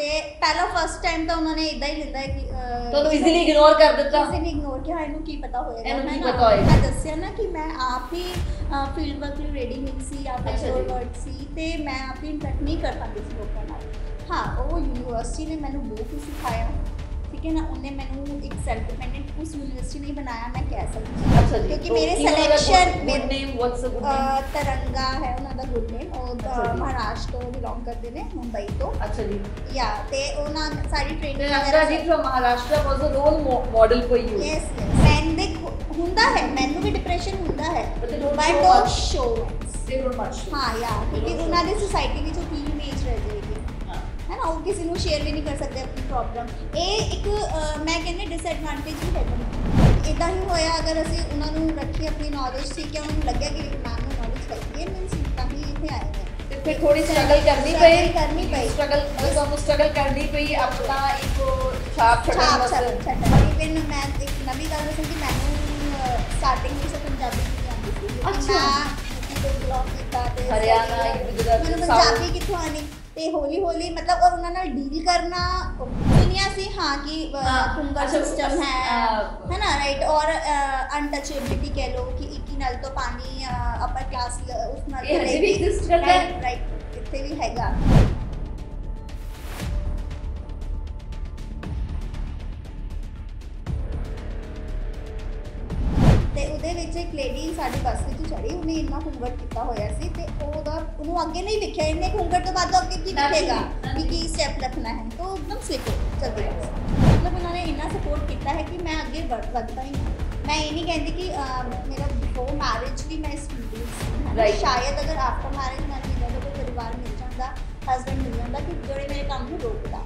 ਤੇ ਪਹਿਲਾ first time ਤਾਂ ਉਹਨਾਂ ਨੇ ਇਦਾਂ ਹੀ ਲਿੱਤਾ ਕਿ ਤੁਹਾਨੂੰ ਇਜ਼ੀਲੀ ਇਗਨੋਰ ਕਰ ਦਿੱਤਾ। ਇਜ਼ੀਲੀ ਇਗਨੋਰ ਕਿਹਾ, ਇਹਨੂੰ ਕੀ ਪਤਾ ਹੋਏਗਾ, ਇਹਨੂੰ ਕੀ ਹੈ ਨਾ। ਪਤਾ ਹੋਏਗਾ। ਮੈਂ ਦੱਸਿਆ ਨਾ ਕਿ ਮੈਂ ਆਪ ਹੀ ਫੀਲਡ ਵਰਕ ਲਈ ਰੈਡੀ ਸੀ, ਆਪ ਅੱਛਾ ਜੀ। ਇੰਟਰੋਵਰਟ ਸੀ ਤੇ ਮੈਂ ਆਪ ਹੀ ਇੰਟਰੈਕਟ ਨਹੀਂ ਕਰ ਪਾਉਂਦੀ ਸੀ ਲੋਕਾਂ ਨਾਲ। ਹਾਂ, ਉਹ ਯੂਨੀਵਰਸਿਟੀ ਨੇ ਮੈਨੂੰ ਬਹੁਤ ਕੁਝ ਸਿਖਾਇਆ, ਠੀਕ ਹੈ ਨਾ। ਉਹਨੇ ਮੈਨੂੰ ਇੱਕ ਸੈਲਫ ਡਿਪੈਂਡੈਂਟ ਉਸ ਯੂਨੀਵਰਸਿਟੀ ਨੇ ਬਣਾਇਆ, ਮੈਂ ਕਹਿ ਸਕਦੀ ਹਾਂ। ਅੱਛਾ ਜੀ। ਕਿਉਂਕਿ ਮੇਰੇ selection good name, what's a good name? Taranga ਹੈ ਉਹਨਾਂ ਦਾ ਗੁੱਡ ਨੇਮ। ਉਹ ਮਹਾਰਾਸ਼ਟਰ ਤੋਂ ਬਿਲੋਂਗ ਕਰਦੇ ਨੇ, ਮੁੰਬਈ ਤੋਂ। ਅੱਛਾ ਜੀ। ਯਾ ਤੇ ਉਹਨਾਂ ਸਾਰੀ training Taranga ji from Maharashtra was a role model for you. Yes ਮੈਂ ਦੇਖ ਹੁੰਦਾ ਹੈ, ਮੈਨੂੰ ਵੀ ਡਿਪਰੈਸ਼ਨ ਹੁੰਦਾ ਹੈ, but don't show they don't much. ਹਾਂ ਯਾ, ਕਿਉਂਕਿ ਉਹਨਾਂ ਦੀ ਸੋਸਾਇਟੀ ਵਿੱਚ ਉਹ ਕੀ ਇਮੇਜ ਰਹਿ ਜਾਏਗੀ, ਹੈ ਨਾ। ਉਹ ਕਿਸੇ ਨੂੰ ਸ਼ੇਅਰ ਵੀ ਨਹੀਂ ਕਰ ਸਕਦੇ ਆਪਣੀ ਪ੍ਰੋਬਲਮ। ਇਹ ਇੱਕ ਮੈਂ ਕਹਿੰਦੀ ਡਿਸਐਡਵਾਂਟੇਜ ਵੀ ਹੈ। ਇੱਦਾਂ ਹੀ ਹੋਇਆ ਅਗਰ ਅਸੀਂ ਉਹਨਾਂ ਨੂੰ ਰੱਖੀ ਆਪਣੀ ਨੌਲੇਜ, ਠੀਕ ਹੈ, ਉਹਨਾਂ ਨੂੰ ਲੱਗਿਆ ਕਿ ਮੈਮ ਨੂੰ ਨੌਲੇਜ ਹੈਗੀ ਹੈ, ਮੀਨਸ ਤਾਂ ਹੀ ਇੱਥੇ ਆਏ ਨੇ। ਤੇ ਫਿਰ ਥੋੜੀ ਸਟਰਗਲ ਕਰਨੀ ਪਈ ਸਟਰਗਲ ਤੁਹਾਨੂੰ ਸਟਰਗਲ ਕਰਨੀ ਪਈ ਆਪਣਾ ਇੱਕ ਛਾਪ ਛੱਡਣ ਵਾਸਤੇ। ਇਵਨ ਮੈਂ ਇੱਕ ਨਵੀਂ ਗੱਲ ਦੱਸਾਂ ਕਿ ਮੈਨੂੰ ਸਟਾਰਟਿੰਗ ਵਿੱਚ ਪੰਜਾਬੀ ਨਹੀਂ ਆਉਂਦੀ ਸੀ। ਅੱਛਾ। ਮੈਂ ਬਲੌਗ ਕੀਤਾ ਤੇ ਹਰਿਆਣਾ, ਗੁਜਰਾਤ, ਮੈਨੂੰ ਪੰਜਾਬੀ ਕਿੱਥੋਂ ਆਣੀ, ਤੇ ਹੌਲੀ ਹੌਲੀ ਮਤਲਬ ਔਰ ਉਹਨਾਂ ਨਾਲ ਡੀਲ ਕਰਨਾ ਸੁਣਿਆ ਸੀ, ਹਾਂ ਕਿ ਖੁੰਗਰ ਸਿਸਟਮ ਹੈ ਨਾ, ਰਾਈਟ। ਔਰ ਅਨਟਚੇਬਿਲਿਟੀ ਕਹਿ ਲਓ ਕਿ ਇੱਕ ਹੀ ਨਲ ਤੋਂ ਪਾਣੀ ਅਪਰ ਕਲਾਸ ਉਸ ਨਾਲ ਵੀ ਐਗਜ਼ਿਸਟ ਕਰਦਾ ਹੈ, ਰਾਈਟ, ਇੱਥੇ ਵੀ ਹੈਗਾ। ਤੇ ਉਹਦੇ ਵਿੱਚ ਇੱਕ ਲੇਡੀ ਸਾਡੀ ਬੱਸ ਵਿੱਚ ਚੜੀ, ਉਹਨੇ ਇੰਨਾ ਘੁੰਗਟ ਕੀਤਾ ਹੋਇਆ ਸੀ ਤੇ ਉਹਨੂੰ ਅੱਗੇ ਨਹੀਂ ਦਿਖਿਆ। ਇੰਨੇ ਘੁੰਗਟ ਤੋਂ ਬਾਅਦ ਅੱਗੇ ਕੀ ਦਿਖੇਗਾ ਕਿ ਕੀ ਸਟੈਪ ਰੱਖਣਾ ਹੈ, ਤਾਂ ਇੱਕਦਮ ਸਲਿਪ ਚੱਲਦੀ ਹੈ। ਮਤਲਬ ਉਹਨਾਂ ਨੇ ਇੰਨਾ ਸਪੋਰਟ ਕੀਤਾ ਹੈ ਕਿ ਮੈਂ ਅੱਗੇ ਵੱਧਦਾ ਹੀ ਹਾਂ। ਮੈਂ ਇਹ ਨਹੀਂ ਕਹਿੰਦੀ ਕਿ ਮੇਰਾ ਬਿਫੋਰ ਮੈਰਿਜ ਵੀ ਮੈਂ ਇਸ ਫੀਲਡ ਵਿੱਚ ਸੀ, ਸ਼ਾਇਦ ਅਗਰ ਆਫਟਰ ਮੈਰਿਜ ਮੈਨੂੰ ਮਿਲਦਾ ਕੋਈ ਪਰਿਵਾਰ ਮਿਲ ਜਾਂਦਾ, ਹਸਬੈਂਡ ਮਿਲ ਜਾਂਦਾ ਕਿ ਜਿਹੜੇ ਮੇਰੇ ਕੰਮ ਨੂੰ ਰੋਕਦਾ।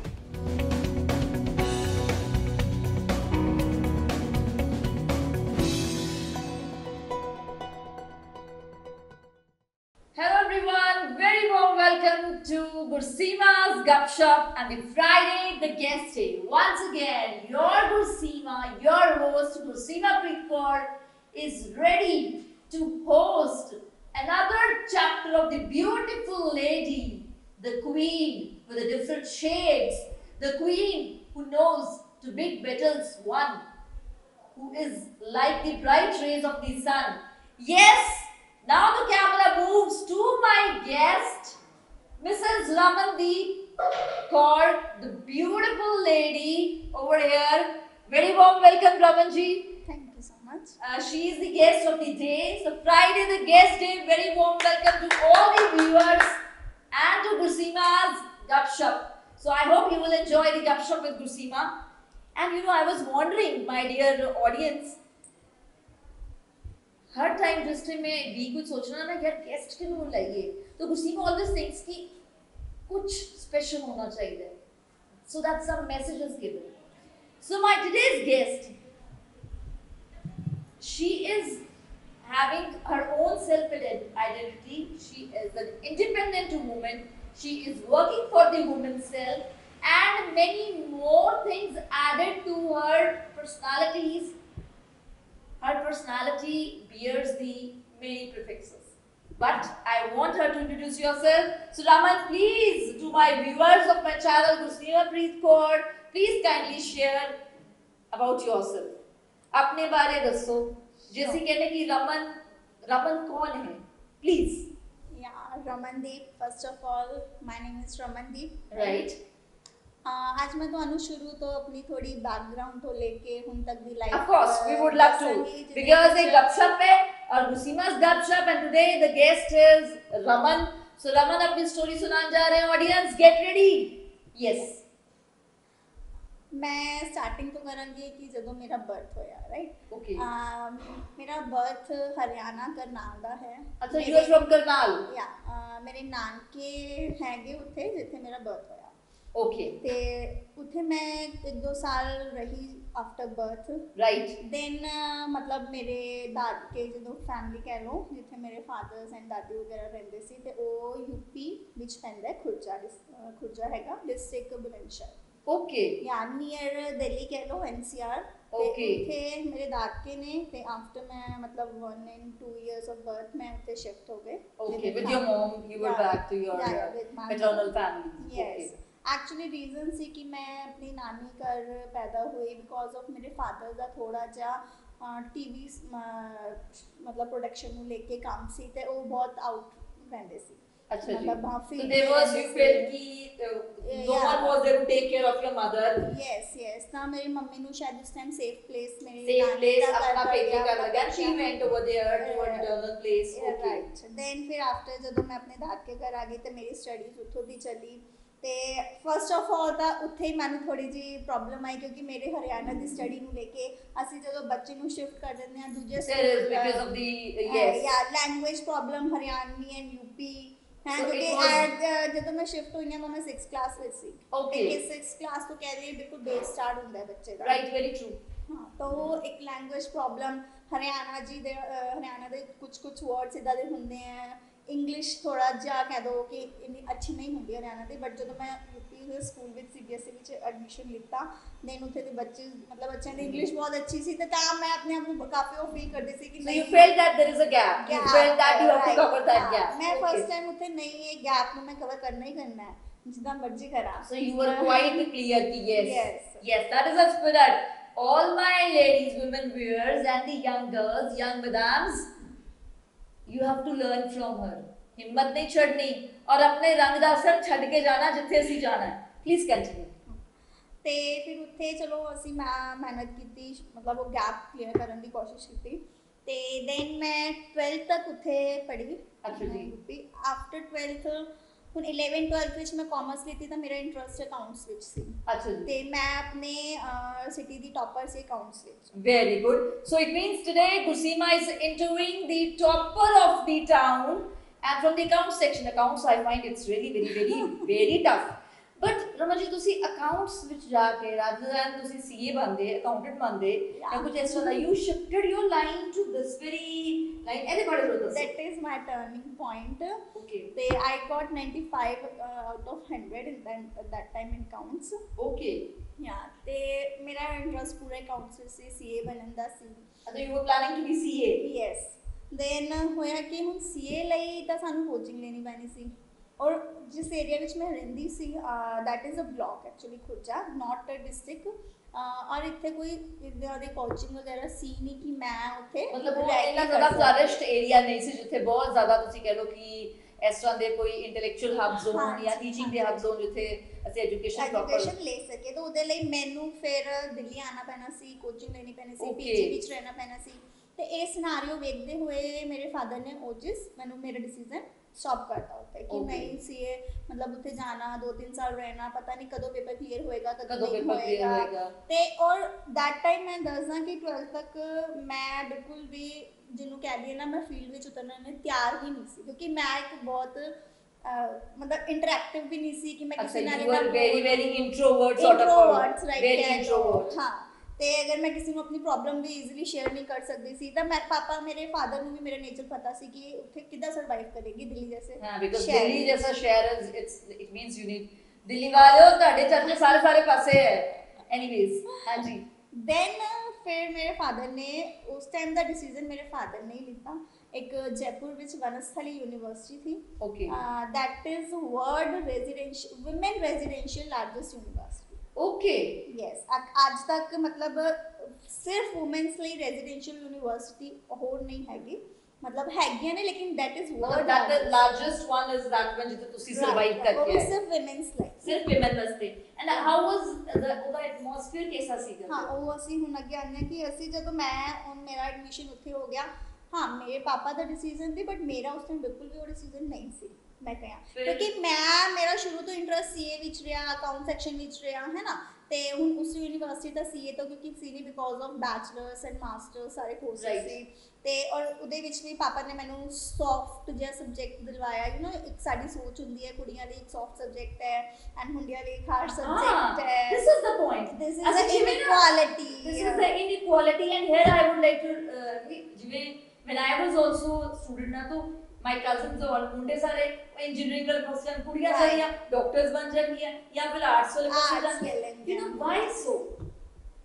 Hello everyone, very warm welcome to Gurseema's Gupshup and the Friday the guest day. Once again, your Gurseema, your host Gurseema Preet Kaur is ready to host another chapter of the beautiful lady, the queen with the different shades, the queen who knows to big battles won, who is like the bright rays of the sun. Yes, now the camera moves to my guest, Mrs. Ramandeep Kaur, the beautiful lady over here. Very warm welcome, Ramanji. Thank you so much. She is the guest of the day. So Friday the guest day. Very warm welcome to all the viewers and to Gurseema's Gupshup. So I hope you will enjoy the Gupshup with Gurseema. And you know, I was wondering, my dear audience, हर time जिस time में भी कुछ सोचना ना यार guest क्यों नहीं लाइए, तो गुरसीमा ऑलवेज थिंक्स कि कुछ स्पेशल होना चाहिए, so that some message is given. So my today's guest, she is having her own self identity. She is an independent woman. She is working for the women's self, and many more things added to her personalities. Her personality bears the many prefixes. But I want her to introduce yourself. So Raman, please, to my viewers of my channel, Gurseema Preet Kaur, please kindly share about yourself. अपने बारे दसो, जैसे कहने की रमन कौन है? Please. Yeah, Ramandeep. First of all, my name is Ramandeep. Right. आज मैं ਤੁਹਾਨੂੰ ਸ਼ੁਰੂ ਤੋਂ ਆਪਣੀ ਥੋੜੀ बैकग्राउंड ਤੋਂ लेके ਹੁਣ तक ਦੀ life Of course, we would love to, because a gupshup है और Gurseema's gupshup, and today the guest is Raman. So Raman अपनी स्टोरी सुनाने जा रहे हैं. Audience, get ready. Yes. मैं स्टार्टिंग तो करूँगी कि ਜਦੋਂ ਮੇਰਾ ਬਰਥ ਹੋਇਆ, ਰਾਈਟ। Okay. ਮੇਰਾ ਬਰਥ ਹਰਿਆਣਾ ਕਰਨਾਲ ਦਾ ਹੈ। अच्छा, you are from Karnal. या ਮੇਰੇ ਨਾਨਕੇ ਹੈਗੇ ਉੱਥੇ ਜਿੱਥੇ ਮੇਰਾ ਬਰਥ ਹੋਇਆ। Okay. ਤੇ ਉੱਥੇ ਮੈਂ 1-2 ਸਾਲ ਰਹੀ ਆਫਟਰ ਬਰਥ। Right. ਦੈਨ ਮਤਲਬ ਮੇਰੇ ਦਾਦਕੇ ਜਦੋਂ ਫੈਮਿਲੀ ਕਹਿ ਲਓ ਜਿੱਥੇ ਮੇਰੇ ਫਾਦਰਸ ਐਂਡ ਦਾਦੀ ਵਗੈਰਾ ਰਹਿੰਦੇ ਸੀ, ਤੇ ਉਹ ਯੂਪੀ ਵਿੱਚ ਪੈਂਦਾ ਹੈ, ਖੁਰਜਾ ਹੈਗਾ ਡਿਸਟ੍ਰਿਕਟ ਬੁਲੰਦਸ਼ਹਰ। Okay. या नियर दिल्ली कह लो NCR। Okay. थे मेरे दादके ने ते आफ्टर मैं मतलब 1 and 2 years of birth मैं उत्ते शिफ्ट हो गए। Okay. With your mom, you were back to your with my maternal mom. family. Yes. Okay. Actually reason सी कि मैं अपनी नानी घर पैदा हुई बिकॉज ऑफ मेरे फादर ਦਾ ਥੋੜਾ ਜਿਹਾ ਟੀਵੀ ਮਤਲਬ ਪ੍ਰੋਡਕਸ਼ਨ ਨੂੰ ਲੈ ਕੇ ਕੰਮ ਸੀ ਤੇ ਉਹ ਬਹੁਤ ਆਊਟ ਰਹਿੰਦੇ ਸੀ अच्छा जी मतलब हाँ so field there में was रहते you थे। felt कि no one was there to take care of your mother yes ਤਾਂ ਮੇਰੀ ਮੰਮੀ ਨੂੰ ਸ਼ਾਇਦ ਉਸ ਟਾਈਮ ਸੇਫ ਪਲੇਸ ਮੇਰੇ safe place ਦਾ अपना घर पेके पड़ कर गया, लगा she went over there to a eternal place okay right then ਫਿਰ ਆਫਟਰ ਜਦੋਂ ਮੈਂ ਆਪਣੇ ਦਾਦਕੇ ਘਰ ਆ ਗਈ ਤੇ ਮੇਰੀ ਸਟੱਡੀਜ਼ ਉੱਥੋਂ ਦੀ ਚੱਲੀ ਤੇ ਫਸਟ ਆਫ ਆਲ ਤਾਂ ਉੱਥੇ ਹੀ ਮੈਨੂੰ ਥੋੜੀ ਜੀ ਪ੍ਰੋਬਲਮ ਆਈ ਕਿਉਂਕਿ ਮੇਰੇ ਹਰਿਆਣਾ ਦੀ ਸਟੱਡੀ ਨੂੰ ਲੈ ਕੇ ਅਸੀਂ ਜਦੋਂ ਬੱਚੇ ਨੂੰ ਸ਼ਿਫਟ ਕਰ ਦਿੰਦੇ ਹਾਂ ਦੂਜੇ there is because of the yes yeah language problem Haryanvi and UP ਹੈ So ਕਿਉਂਕਿ it was- ਜਦੋਂ ਮੈਂ ਸ਼ਿਫਟ ਹੋਈ ਹਾਂ ਤਾਂ ਮੈਂ 6th ਕਲਾਸ ਵਿੱਚ ਸੀ Okay. ਤੇ 6th ਕਲਾਸ ਤੋਂ ਕਹਿ ਰਹੀ ਬਿਲਕੁਲ ਬੇਸ ਸਟਾਰਟ ਹੁੰਦਾ ਹੈ ਬੱਚੇ ਦਾ right very true ਹਾਂ ਤਾਂ ਉਹ ਇੱਕ ਲੈਂਗੁਏਜ ਪ੍ਰੋਬਲਮ ਹਰਿਆਣਾ ਦੇ ਕੁਝ ਵਰਡਸ ਇਦਾਂ ਦੇ ਹੁੰਦੇ ਆ ਇੰਗਲਿਸ਼ ਥੋੜਾ ਜਿਹਾ ਕਹਿ ਦੋ ਕਿ ਇੰਨੀ ਅੱਛੀ ਨਹੀਂ ਹੁੰਦੀ ਹਰਿਆਣਾ ਦੀ ਬਟ ਜਦੋਂ ਮੈਂ ਯੂਪੀ ਦੇ ਸਕੂਲ ਵਿੱਚ ਸੀਬੀਐਸਈ ਵਿੱਚ ਐਡਮਿਸ਼ਨ ਲਿੱਤਾ ਦੈਨ ਉੱਥੇ ਦੇ ਬੱਚੇ ਮਤਲਬ ਬੱਚਿਆਂ ਦੀ ਇੰਗਲਿਸ਼ ਬਹੁਤ ਅੱਛੀ ਸੀ ਤੇ ਤਾਂ ਮੈਂ ਆਪਣੇ ਆਪ ਨੂੰ ਕਾਫੀ ਉਹ ਫੀਲ ਕਰਦੀ ਸੀ ਕਿ so you felt that there is a gap you felt that you have to cover that gap ਮੈਂ okay. ਫਸਟ ਟਾਈਮ ਉੱਥੇ ਨਹੀਂ ਇਹ ਗੈਪ ਨੂੰ ਮੈਂ ਕਵਰ ਕਰਨਾ ਹੀ ਕਰਨਾ ਹੈ ਜਿੱਦਾਂ ਮਰਜ਼ੀ ਕਰਾਂ So you were quite clear ki yes. Yes. Yes, that is a spirit. All my ladies, women viewers and the young girls, young madams, you have to learn from her. हिम्मत नहीं छड़नी और अपने रंग ਦਾ ਅਸਰ ਛੱਡ ਕੇ ਜਾਣਾ ਜਿੱਥੇ ਅਸੀਂ ਜਾਣਾ ਹੈ ਪਲੀਜ਼ ਕੰਟੀਨਿਊ ਤੇ ਫਿਰ ਉੱਥੇ ਚਲੋ ਅਸੀਂ ਮਿਹਨਤ ਕੀਤੀ ਮਤਲਬ ਉਹ ਗੈਪ ਕਲੀਅਰ ਕਰਨ ਦੀ ਕੋਸ਼ਿਸ਼ ਕੀਤੀ ਤੇ ਦੈਨ ਮੈਂ 12th ਤੱਕ ਉੱਥੇ ਪੜ੍ਹੀ ਅੱਛਾ ਜੀ। ਆਫਟਰ 12th ਹੁਣ 11 12th ਵਿੱਚ ਮੈਂ ਕਾਮਰਸ ਲਿੱਤੀ ਤਾਂ ਮੇਰਾ ਇੰਟਰਸਟ ਅਕਾਊਂਟਸ ਵਿੱਚ ਸੀ ਅੱਛਾ ਜੀ ਤੇ ਮੈਂ ਆਪਣੇ ਸਿਟੀ ਦੀ ਟੌਪਰ ਸੀ ਅਕਾਊਂਟਸ ਵਿੱਚ very good so it means today Gursima is interviewing the topper of the town and from the accounts section accounts I find it's really very tough but Raman ji ਤੁਸੀਂ ਅਕਾਊਂਟਸ ਵਿੱਚ ਜਾ ਕੇ rather than ਤੁਸੀਂ CA ਬਣਦੇ accountant ਬਣਦੇ ਜਾਂ ਕੁਝ ਇਸ ਤਰ੍ਹਾਂ ਦਾ you shifted your line to this very line ਇਹਦੇ ਬਾਰੇ ਥੋੜਾ ਦੱਸੋ that is my turning point okay ਤੇ I got 95 out of 100 in that time in accounts okay ਯਾ ਤੇ ਮੇਰਾ ਇੰਟਰਸਟ ਪੂਰਾ ਅਕਾਊਂਟਸ ਵਿੱਚ ਸੀ ਸੀਏ ਬਣਨ ਦਾ ਸੀ so you were planning to be CA yes then ਹੋਇਆ ਕਿ ਹੁਣ ਸੀਏ ਲਈ ਤਾਂ ਸਾਨੂੰ ਕੋਚਿੰਗ ਲੈਣੀ ਪੈਣੀ ਸੀ ਔਰ ਜਿਸ ਏਰੀਆ ਵਿੱਚ ਮੈਂ ਰਹਿੰਦੀ ਸੀ that is a block actually Khurja not a district ਔਰ ਇੱਥੇ ਕੋਈ ਇੱਦਾਂ ਦੀ ਕੋਚਿੰਗ ਵਗੈਰਾ ਸੀ ਨਹੀਂ ਕਿ ਮੈਂ ਉੱਥੇ ਮਤਲਬ ਉਹ ਇੰਨਾ ਜ਼ਿਆਦਾ ਫਲਰਿਸ਼ਡ ਏਰੀਆ ਨਹੀਂ ਸੀ ਜਿੱਥੇ ਬਹੁਤ ਜ਼ਿਆਦਾ ਤੁਸੀਂ ਕਹਿ ਲਓ ਕਿ ਇਸ ਤਰ੍ਹਾਂ ਦੇ ਕੋਈ ਇੰਟੈਲੈਕਚੁਅਲ ਹਬਸ ਹੋਣ ਜਾਂ ਟੀਚਿੰਗ ਦੇ ਹਬਸ ਹੋਣ ਜਿੱਥੇ ਅਸੀਂ ਐਜੂਕੇਸ਼ਨ ਪ੍ਰੋਪਰ ਲੈ ਸਕੇ ਤਾਂ ਉਹਦੇ ਲਈ ਮੈਨੂੰ ਫਿਰ ਦਿੱਲੀ ਆਉਣਾ ਪੈਣਾ ਸੀ ਕੋਚਿੰਗ ਲੈਣੀ ਪੈਣੀ ਸੀ Okay. ਪੀਜੀ ਵਿੱਚ ਰਹਿਣਾ ਪੈਣਾ ਸੀ ਤੇ ਇਹ ਸਿਨਾਰੀਓ ਵੇਖਦੇ ਹੋਏ ਮੇਰੇ ਫਾਦਰ ਨੇ ਮੈਨੂੰ ਮੇਰਾ ਡਿਸੀਜਨ ਸਟਾਪ ਕਰਤਾ ਉੱਤੇ ਕਿ Okay. ਨਹੀਂ ਸੀਏ ਮਤਲਬ ਉੱਥੇ ਜਾਣਾ 2-3 ਸਾਲ ਰਹਿਣਾ ਪਤਾ ਨਹੀਂ ਕਦੋਂ ਪੇਪਰ ਕਲੀਅਰ ਹੋਏਗਾ ਕਦੋਂ ਨਹੀਂ ਪੇਪਰ ਕਲੀਅਰ ਹੋਏਗਾ ਤੇ ਔਰ ਦੈਟ ਟਾਈਮ ਮੈਂ ਦੱਸਦਾ ਕਿ 12th ਤੱਕ ਮੈਂ ਬਿਲਕੁਲ ਵੀ ਜਿਹਨੂੰ ਕਹਿ ਦਈਏ ਨਾ ਮੈਂ ਫੀਲਡ ਵਿੱਚ ਉਤਰਨ ਲਈ ਤਿਆਰ ਹੀ ਨਹੀਂ ਸੀ ਕਿਉਂਕਿ ਮੈਂ ਇੱਕ ਬਹੁਤ ਮਤਲਬ ਇੰਟਰੈਕਟਿਵ ਵੀ ਨਹੀਂ ਸੀ ਕਿ ਮੈਂ ਕਿਸੇ ਨਾਲ you were very introvert sort of introverts, right, very ਕਹਿ ਲਓ। introvert ਹਾਂ ਤੇ ਅਗਰ ਮੈਂ ਕਿਸੇ ਨੂੰ ਆਪਣੀ ਪ੍ਰੋਬਲਮ ਵੀ ਈਜ਼ੀਲੀ ਸ਼ੇਅਰ ਨਹੀਂ ਕਰ ਸਕਦੀ ਸੀ ਤਾਂ ਮੇਰੇ ਫਾਦਰ ਨੂੰ ਵੀ ਮੇਰਾ ਨੇਚਰ ਪਤਾ ਸੀ ਕਿ ਉੱਥੇ ਕਿੱਦਾਂ ਸਰਵਾਈਵ ਕਰੇਗੀ ਦਿੱਲੀ ਜੈਸੇ ਹਾਂ ਬਿਕਾਜ਼ ਸ਼ਹਿਰ ਦਿੱਲੀ ਜੈਸਾ ਸ਼ਹਿਰ it means you need Delhi ਵਾਲਿਓ ਤੁਹਾਡੇ ਚਰਚੇ ਸਾਰੇ ਪਾਸੇ ਹੈ ਐਨੀਵੇਜ਼ ਹਾਂਜੀ ਦੈਨ ਫਿਰ ਮੇਰੇ ਫਾਦਰ ਨੇ ਉਸ ਟਾਈਮ ਦਾ ਡਿਸੀਜਨ ਮੇਰੇ ਫਾਦਰ ਨੇ ਹੀ ਲਿੱਤਾ ਇੱਕ ਜੈਪੁਰ ਵਿੱਚ ਵਨਸਥਲੀ ਯੂਨੀਵਰਸਿਟੀ ਥੀ okay that is world residential women residential largest university okay yes ਅੱਜ ਤੱਕ ਮਤਲਬ ਸਿਰਫ ਵੂਮਨਸ ਲਈ ਰੈਜ਼ੀਡੈਂਸ਼ੀਅਲ ਯੂਨੀਵਰਸਿਟੀ ਹੋਰ ਨਹੀਂ ਹੈਗੀ ਮਤਲਬ ਹੈਗੀਆਂ ਨੇ ਲੇਕਿਨ that is world that the largest one is that one ਜਿੱਥੇ ਤੁਸੀਂ ਸਰਵਾਈਵ ਕਰਕੇ ਉਹ ਆਏ ਸਿਰਫ women's ਲਈ ਸਿਰਫ women ਵਾਸਤੇ and how was the atmosphere ਕੈਸਾ ਸੀਗਾ ਹਾਂ ਉਹ ਅਸੀਂ ਹੁਣ ਅੱਗੇ ਆਉਂਦੇ ਹਾਂ ਕਿ ਅਸੀਂ ਜਦੋਂ ਹੁਣ ਮੇਰਾ ਐਡਮਿਸ਼ਨ ਉੱਥੇ ਹੋ ਗਿਆ ਹਾਂ ਮੇਰੇ ਪਾਪਾ ਦਾ ਡਿਸੀਜਨ ਸੀ ਬਟ ਮੇਰਾ ਉਸ ਟਾਈਮ ਬਿਲਕੁਲ ਵੀ ਉਹ ਡਿਸੀਜਨ ਨਹੀਂ ਸੀ ਮੈਂ ਕਿਹਾ ਕਿਉਂਕਿ ਮੇਰਾ ਸ਼ੁਰੂ ਤੋਂ ਇੰਟਰਸਟ ਸੀਏ ਵਿੱਚ ਰਿਹਾ ਅਕਾਊਂਟ ਸੈਕਸ਼ਨ ਵਿੱਚ ਰਿਹਾ ਹੈ ਨਾ ਤੇ ਹੁਣ ਉਸ ਯੂਨੀਵਰਸਿਟੀ ਦਾ ਸੀਏ ਤੋਂ ਕਿਉਂਕਿ ਸੀਨੀ because of bachelors and masters ਸਾਰੇ ਕੋਰਸਸ ਸੀ ਤੇ ਔਰ ਉਹਦੇ ਵਿੱਚ ਵੀ ਪਾਪਾ ਨੇ ਮੈਨੂੰ ਸੌਫਟ ਜਿਹਾ ਸਬਜੈਕਟ ਦਿਲਵਾਇਆ ਯੂ نو ਇੱਕ ਸਾਡੀ ਸੋਚ ਹੁੰਦੀ ਹੈ ਕੁੜੀਆਂ ਲਈ ਇੱਕ ਸੌਫਟ ਸਬਜੈਕਟ ਹੈ ਐਂਡ ਮੁੰਡਿਆਂ ਲਈ ਇੱਕ ਹਾਰਡ ਸਬਜੈਕਟ ਹੈ this is the point this is the inequality this is the inequality and here I would like to ਜਿਵੇਂ when I was also student ਨਾ तो my cousins और मुंडे सारे इंजीनियरिंग कर क्वेश्चन कुड़ियां सारियां डॉक्टर्स बन जाती हैं या फिर आर्ट्स वाले बन जाते हैं you know why so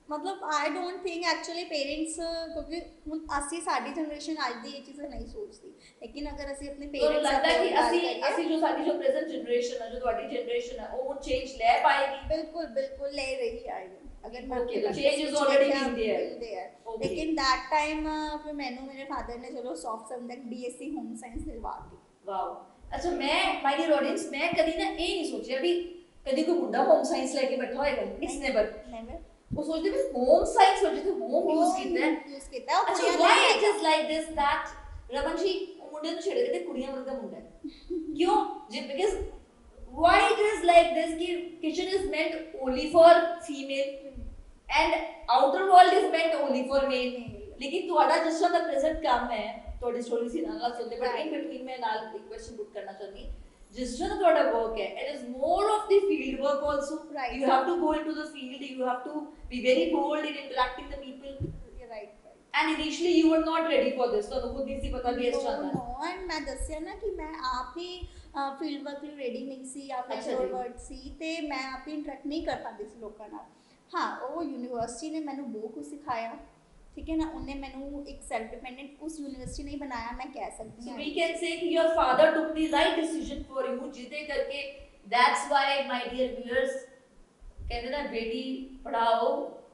ਮਤਲਬ I don't think actually parents ਕਿਉਂਕਿ ਹੁਣ ਅਸੀਂ ਸਾਡੀ ਜਨਰੇਸ਼ਨ ਅੱਜ ਦੀ ਇਹ ਚੀਜ਼ਾਂ ਨਹੀਂ ਸੋਚਦੀ ਲੇਕਿਨ ਅਗਰ ਅਸੀਂ ਆਪਣੇ ਤੁਹਾਨੂੰ ਪੇਰੈਂਟਸ ਲੱਗਦਾ ਕਿ ਅਸੀਂ ਜੋ ਸਾਡੀ ਜੋ ਪ੍ਰੈਜ਼ੈਂਟ ਜਨਰੇਸ਼ਨ ਹੈ, ਜੋ ਤੁਹਾਡੀ ਜਨਰੇਸ਼ਨ ਹੈ, ਉਹ ਚੇਂਜ ਲੈ ਪਾਏਗੀ? ਬਿਲਕੁਲ ਬਿਲਕੁਲ ਲੈ ਰਹੀ ਹੈ ਅਗਰ ਮੈਂ Okay, the change is already been there. Okay. ਲੇਕਿਨ that time ਫਿਰ ਮੈਨੂੰ ਮੇਰੇ ਫਾਦਰ ਨੇ ਚਲੋ soft subject BSc home science ਦਿਲਵਾਤੀ। ਵਾਓ। ਅੱਛਾ, ਮੈਂ ਮਾਈ ਡੀਅਰ ਆਡੀਅנס, ਮੈਂ ਕਦੀ ਨਾ ਇਹ ਨਹੀਂ ਸੋਚਿਆ ਵੀ ਕਦੀ ਕੋਈ ਮੁੰਡਾ ਹੋਮ ਸਾਇੰਸ ਲੈ ਕੇ ਬੈਠਾ ਹੋਏਗਾ। It's never. ਉਹ ਸੋਚਦੇ ਵੀ ਹੋਮ ਸਾਇੰਸ ਹੋ ਜਿੱਥੇ ਹੋਮ ਯੂਜ਼ ਕੀਤਾ ਹੈ। ਅੱਛਾ, why it is like this that Raman ji ਉਹ ਮੁੰਡੇ ਨੂੰ ਛੇੜ ਕੇ ਕੁੜੀਆਂ ਵਰਗਾ ਮੁੰਡਾ ਹੈ ਕਿਉਂ? ਜੀ because why it is like this ki kitchen is meant only for female and outer world is meant only for male, लेकिन ਤੁਹਾਡਾ ਜਿਸ ਤਰ੍ਹਾਂ ਦਾ present ਕੰਮ ਹੈ, ਤੁਹਾਡੀ ਸਟੋਰੀ ਸੀ ਨਾਲ ਸੁਣਦੇ, but in between ਮੈਂ ਨਾਲ ਇੱਕ question put ਕਰਨਾ ਚਾਹੁੰਦੀ, ਜਿਸ ਤਰ੍ਹਾਂ ਦਾ ਤੁਹਾਡਾ work ਹੈ, it is more of the field work also, right. You have to go into the field, you have to be very bold in interacting the people, right. and initially you were not ready for this, ਤੁਹਾਨੂੰ ਖੁਦ ਨਹੀਂ ਸੀ ਪਤਾ ਕਿ ਇਸ ਤਰ੍ਹਾਂ ਦਾ no, and ਮੈਂ ਦੱਸਿਆ ਨਾ ਕਿ ਮੈਂ ਆਪ ਹੀ ਫੀਲਡ ਵਰਕ ਲਈ ਰੈਡੀ ਨਹੀਂ ਸੀ ਜਾਂ ਫਿਰ ਇੰਟਰੋਵਰਟ ਸੀ ਤੇ ਮੈਂ ਆਪ ਹੀ ਇੰਟਰੈਕਟ ਨਹੀਂ ਕਰ ਪਾਉਂਦੀ ਸੀ ਲੋਕਾਂ ਨਾਲ। ਹਾਂ, ਉਹ ਯੂਨੀਵਰਸਿਟੀ ਨੇ ਮੈਨੂੰ ਬਹੁਤ ਕੁਝ ਸਿਖਾਇਆ, ਠੀਕ ਹੈ ਨਾ, ਉਹਨੇ ਮੈਨੂੰ ਇੱਕ ਸੈਲਫ ਡਿਪੈਂਡੈਂਟ ਉਸ ਯੂਨੀਵਰਸਿਟੀ ਨੇ ਬਣਾਇਆ, ਮੈਂ ਕਹਿ ਸਕਦੀ ਹਾਂ। So we can say कि your father took the right decision for you, ਜਿਹਦੇ ਕਰਕੇ that's why my dear viewers ਕਹਿੰਦੇ ਨਾ ਬੇਟੀ ਪੜਾਓ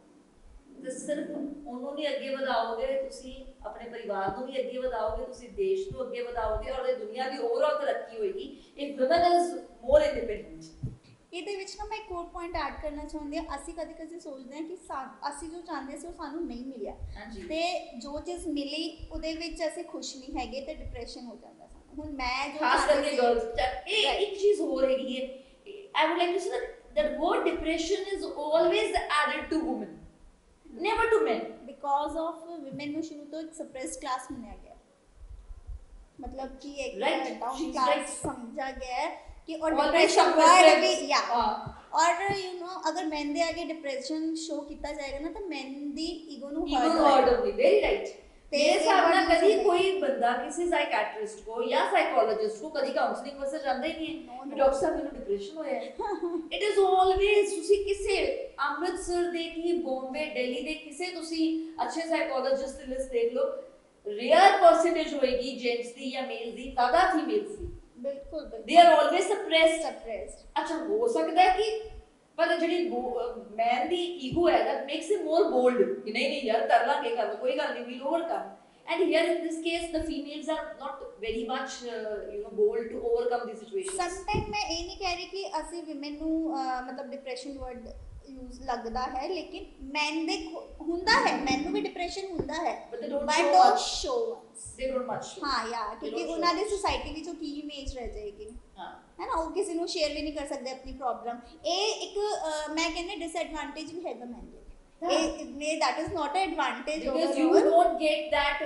ਤੇ ਸਿਰਫ ਉਹਨੂੰ ਨਹੀਂ ਅੱਗੇ ਵਧਾਓਗੇ, ਤੁਸੀਂ ਆਪਣੇ ਪਰਿਵਾਰ ਨੂੰ ਵੀ ਅੱਗੇ ਵਧਾਓਗੇ, ਤੁਸੀਂ ਦੇਸ਼ ਨੂੰ ਅੱਗੇ ਵਧਾਓਗੇ ਔਰ ਇਹ ਦੁਨੀਆ ਦੀ ਓਵਰਆਲ ਤਰੱਕੀ ਹੋਏਗੀ if women is more independent। ਇਹਦੇ ਵਿੱਚ ਨਾ ਮੈਂ ਇੱਕ ਹੋਰ ਪੁਆਇੰਟ ਐਡ ਕਰਨਾ ਚਾਹੁੰਦੀ ਹਾਂ, ਅਸੀਂ ਕਦੇ ਕਦੇ ਸੋਚਦੇ ਹਾਂ ਕਿ ਅਸੀਂ ਜੋ ਚਾਹੁੰਦੇ ਸੀ ਉਹ ਸਾਨੂੰ ਨਹੀਂ ਮਿਲਿਆ ਤੇ ਜੋ ਚੀਜ਼ ਮਿਲੀ ਉਹਦੇ ਵਿੱਚ ਅਸੀਂ ਖੁਸ਼ ਨਹੀਂ ਹੈਗੇ ਤੇ ਡਿਪਰੈਸ਼ਨ ਹੋ ਜਾਂਦਾ ਸਾਨੂੰ। ਹੁਣ ਮੈਂ ਜੋ ਖਾਸ ਕਰਕੇ ਗਰਲਸ ਇਹ ਇੱਕ ਚੀਜ਼ ਹੋਰ ਹੈਗੀ ਹੈ, I would like to say that word depression is always added to women, never to men, because of women ਨੂੰ ਸ਼ੁਰੂ ਤੋਂ ਇੱਕ ਸਪਰੈਸਡ ਕਲਾਸ ਮੰਨਿਆ ਗਿਆ, मतलब कि एक डाउन क्लास समझा गया है कि और डिप्रेशन वर्ड भी या और यू नो अगर मैन दे आगे डिप्रेशन शो किया जाएगा ना तो मैन दी ईगो नु हर्ट होगी। Very right. मेरे हिसाब ਨਾਲ कभी कोई बंदा किसी साइकियाट्रिस्ट को या साइकोलॉजिस्ट को कभी काउंसलिंग वास्ते ਜਾਂਦਾ ਹੀ ਨਹੀਂ ਹੈ ਕਿ ਡਾਕਟਰ ਸਾਹਿਬ ਮੈਨੂੰ ਡਿਪਰੈਸ਼ਨ ਹੋਇਆ ਹੈ। ਇਟ ਇਜ਼ ਆਲਵੇਜ਼ ਤੁਸੀਂ ਕਿਸੇ ਅੰਮ੍ਰਿਤਸਰ ਦੇ ਕੀ ਬੰਬੇ ਦਿੱਲੀ ਦੇ ਕਿਸੇ ਤੁਸੀਂ ਅੱਛੇ ਸਾਈਕੋਲੋਜਿਸਟ ਦੀ ਲਿਸਟ ਦੇਖ ਲਓ, रेयर परसेंटेज होएगी जेंट्स दी या मेल दी, ज्यादा फीमेल्स दी। बिल्कुल दे आर ऑलवेज सप्रेस्ड। अच्छा, हो सकता है कि पर ਜਿਹੜੀ मैन दी ईगो है that makes him more bold कि नहीं नहीं यार कर लांगे, कर कोई गल नहीं, we'll overcome, and here in this case the females are not very much bold to overcome the situation। sometimes मैं ये नहीं कह रही कि ਅਸੀਂ women ਨੂੰ मतलब डिप्रेशन वर्ड यूज लगता है, लेकिन मैन दे हुंदा है, मैन ਨੂੰ ਵੀ ਡਿਪਰੈਸ਼ਨ ਹੁੰਦਾ ਹੈ but they don't show us, they don't much show। ਹਾਂ ਯਾਰ ਕਿਉਂਕਿ ਉਹਨਾਂ ਦੀ ਸੋਸਾਇਟੀ ਵਿੱਚ ਉਹ ਕੀ ਇਮੇਜ ਰਹਿ ਜਾਏਗੀ, ਹਾਂ ਹੈ ਨਾ, ਉਹ ਕਿਸੇ ਨੂੰ ਸ਼ੇਅਰ ਵੀ ਨਹੀਂ ਕਰ ਸਕਦੇ ਆਪਣੀ ਪ੍ਰੋਬਲਮ। ਇਹ ਇੱਕ ਮੈਂ ਕਹਿੰਦੀ ਡਿਸਐਡਵਾਂਟੇਜ ਵੀ ਹੈਗਾ ਮੈਨ ਦੇ, ਇਹ that is not an advantage because you don't get that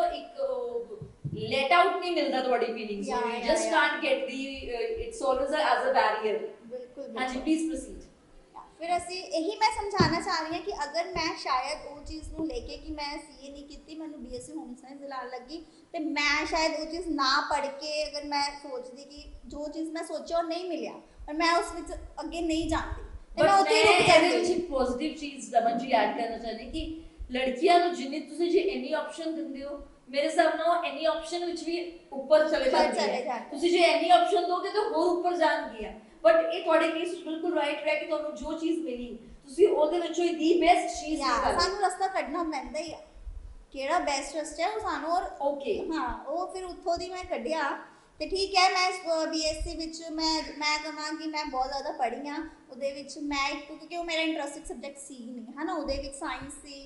ਇੱਕ let out ਨਹੀਂ ਮਿਲਦਾ ਤੁਹਾਡੀ ਫੀਲਿੰਗਸ ਨੂੰ, you just can't get the it's always as a barrier। ਬਿਲਕੁਲ ਹਾਂਜੀ ਪਲੀਜ਼ ਪ੍ਰੋਸੀਡ। ਫਿਰ ਅਸੀਂ ਇਹੀ ਮੈਂ ਸਮਝਾਉਣਾ ਚਾਹ ਰਹੀ ਹਾਂ ਕਿ ਅਗਰ ਮੈਂ ਸ਼ਾਇਦ ਉਹ ਚੀਜ਼ ਨੂੰ ਲੈ ਕੇ ਕਿ ਮੈਂ ਸੀਏ ਨਹੀਂ ਕੀਤੀ, ਮੈਨੂੰ BSc ਹੋਮ ਸਾਇੰਸ ਦਿਲਾਉਣ ਲੱਗੀ ਤੇ ਮੈਂ ਸ਼ਾਇਦ ਉਹ ਚੀਜ਼ ਨਾ ਪੜ੍ਹ ਕੇ ਅਗਰ ਮੈਂ ਸੋਚਦੀ ਕਿ ਜੋ ਚੀਜ਼ ਮੈਂ ਸੋਚਿਆ ਉਹ ਨਹੀਂ ਮਿਲਿਆ ਪਰ ਮੈਂ ਉਸ ਵਿੱਚ ਅੱਗੇ ਨਹੀਂ ਜਾਂਦੀ ਤੇ ਮੈਂ ਉੱਥੇ ਰੁਕ ਜਾਂਦੀ। ਇਹਦੇ ਵਿੱਚ ਇੱਕ ਪੋਜ਼ਿਟਿਵ ਚੀਜ਼ ਰਮਨ ਜੀ ਐਡ ਕਰਨਾ ਚਾਹੁੰਦੀ ਕਿ ਲੜਕੀਆਂ ਨੂੰ ਜਿੰਨੀ ਤੁਸੀਂ ਜੇ ਇੰਨੀ ਆਪਸ਼ਨ ਦਿੰਦੇ ਹੋ, ਮੇਰੇ ਹਿਸਾਬ ਨਾਲ ਇੰਨੀ ਆਪਸ਼ਨ ਵਿੱਚ ਵੀ ਉੱਪਰ ਚਲੇ ਜਾਂਦੀਆਂ, ਤੁਸੀਂ ਜੇ ਇੰਨੀ ਆਪਸ਼ਨ ਦੋਗੇ ਤਾਂ ਹੋਰ ਉੱਪਰ ਜਾਣਗੀਆਂ। ਬਟ ਇਹ ਤੁਹਾਡੇ ਕੇਸ ਵਿੱਚ ਬਿਲਕੁਲ ਰਾਈਟ ਹੈ ਕਿ ਤੁਹਾਨੂੰ ਜੋ ਚੀਜ਼ ਮਿਲੀ ਤੁਸੀਂ ਉਹਦੇ ਵਿੱਚੋਂ ਹੀ ਦੀ ਬੈਸਟ ਚੀਜ਼ ਨਿਕਾਲੋ। ਸਾਨੂੰ ਰਸਤਾ ਕੱਢਣਾ ਪੈਂਦਾ ਹੀ ਆ, ਕਿਹੜਾ ਬੈਸਟ ਰਸਤਾ ਹੈ ਉਹ ਸਾਨੂੰ, ਔਰ ਓਕੇ ਹਾਂ ਉਹ ਫਿਰ ਉੱਥੋਂ ਦੀ ਮੈਂ ਕੱਢਿਆ ਤੇ ਠੀਕ ਹੈ। ਮੈਂ BSc ਵਿੱਚ ਮੈਂ ਕਹਾਂਗੀ ਮੈਂ ਬਹੁਤ ਜ਼ਿਆਦਾ ਪੜ੍ਹੀ ਹਾਂ ਉਹਦੇ ਵਿੱਚ, ਮੈਂ ਕਿਉਂਕਿ ਉਹ ਮੇਰਾ ਇੰਟਰਸਟਿੰਗ ਸਬਜੈਕਟ ਸੀ ਨਹੀਂ, ਹੈ ਨਾ, ਉਹਦੇ ਵਿੱਚ ਸਾਇੰਸ ਸੀ।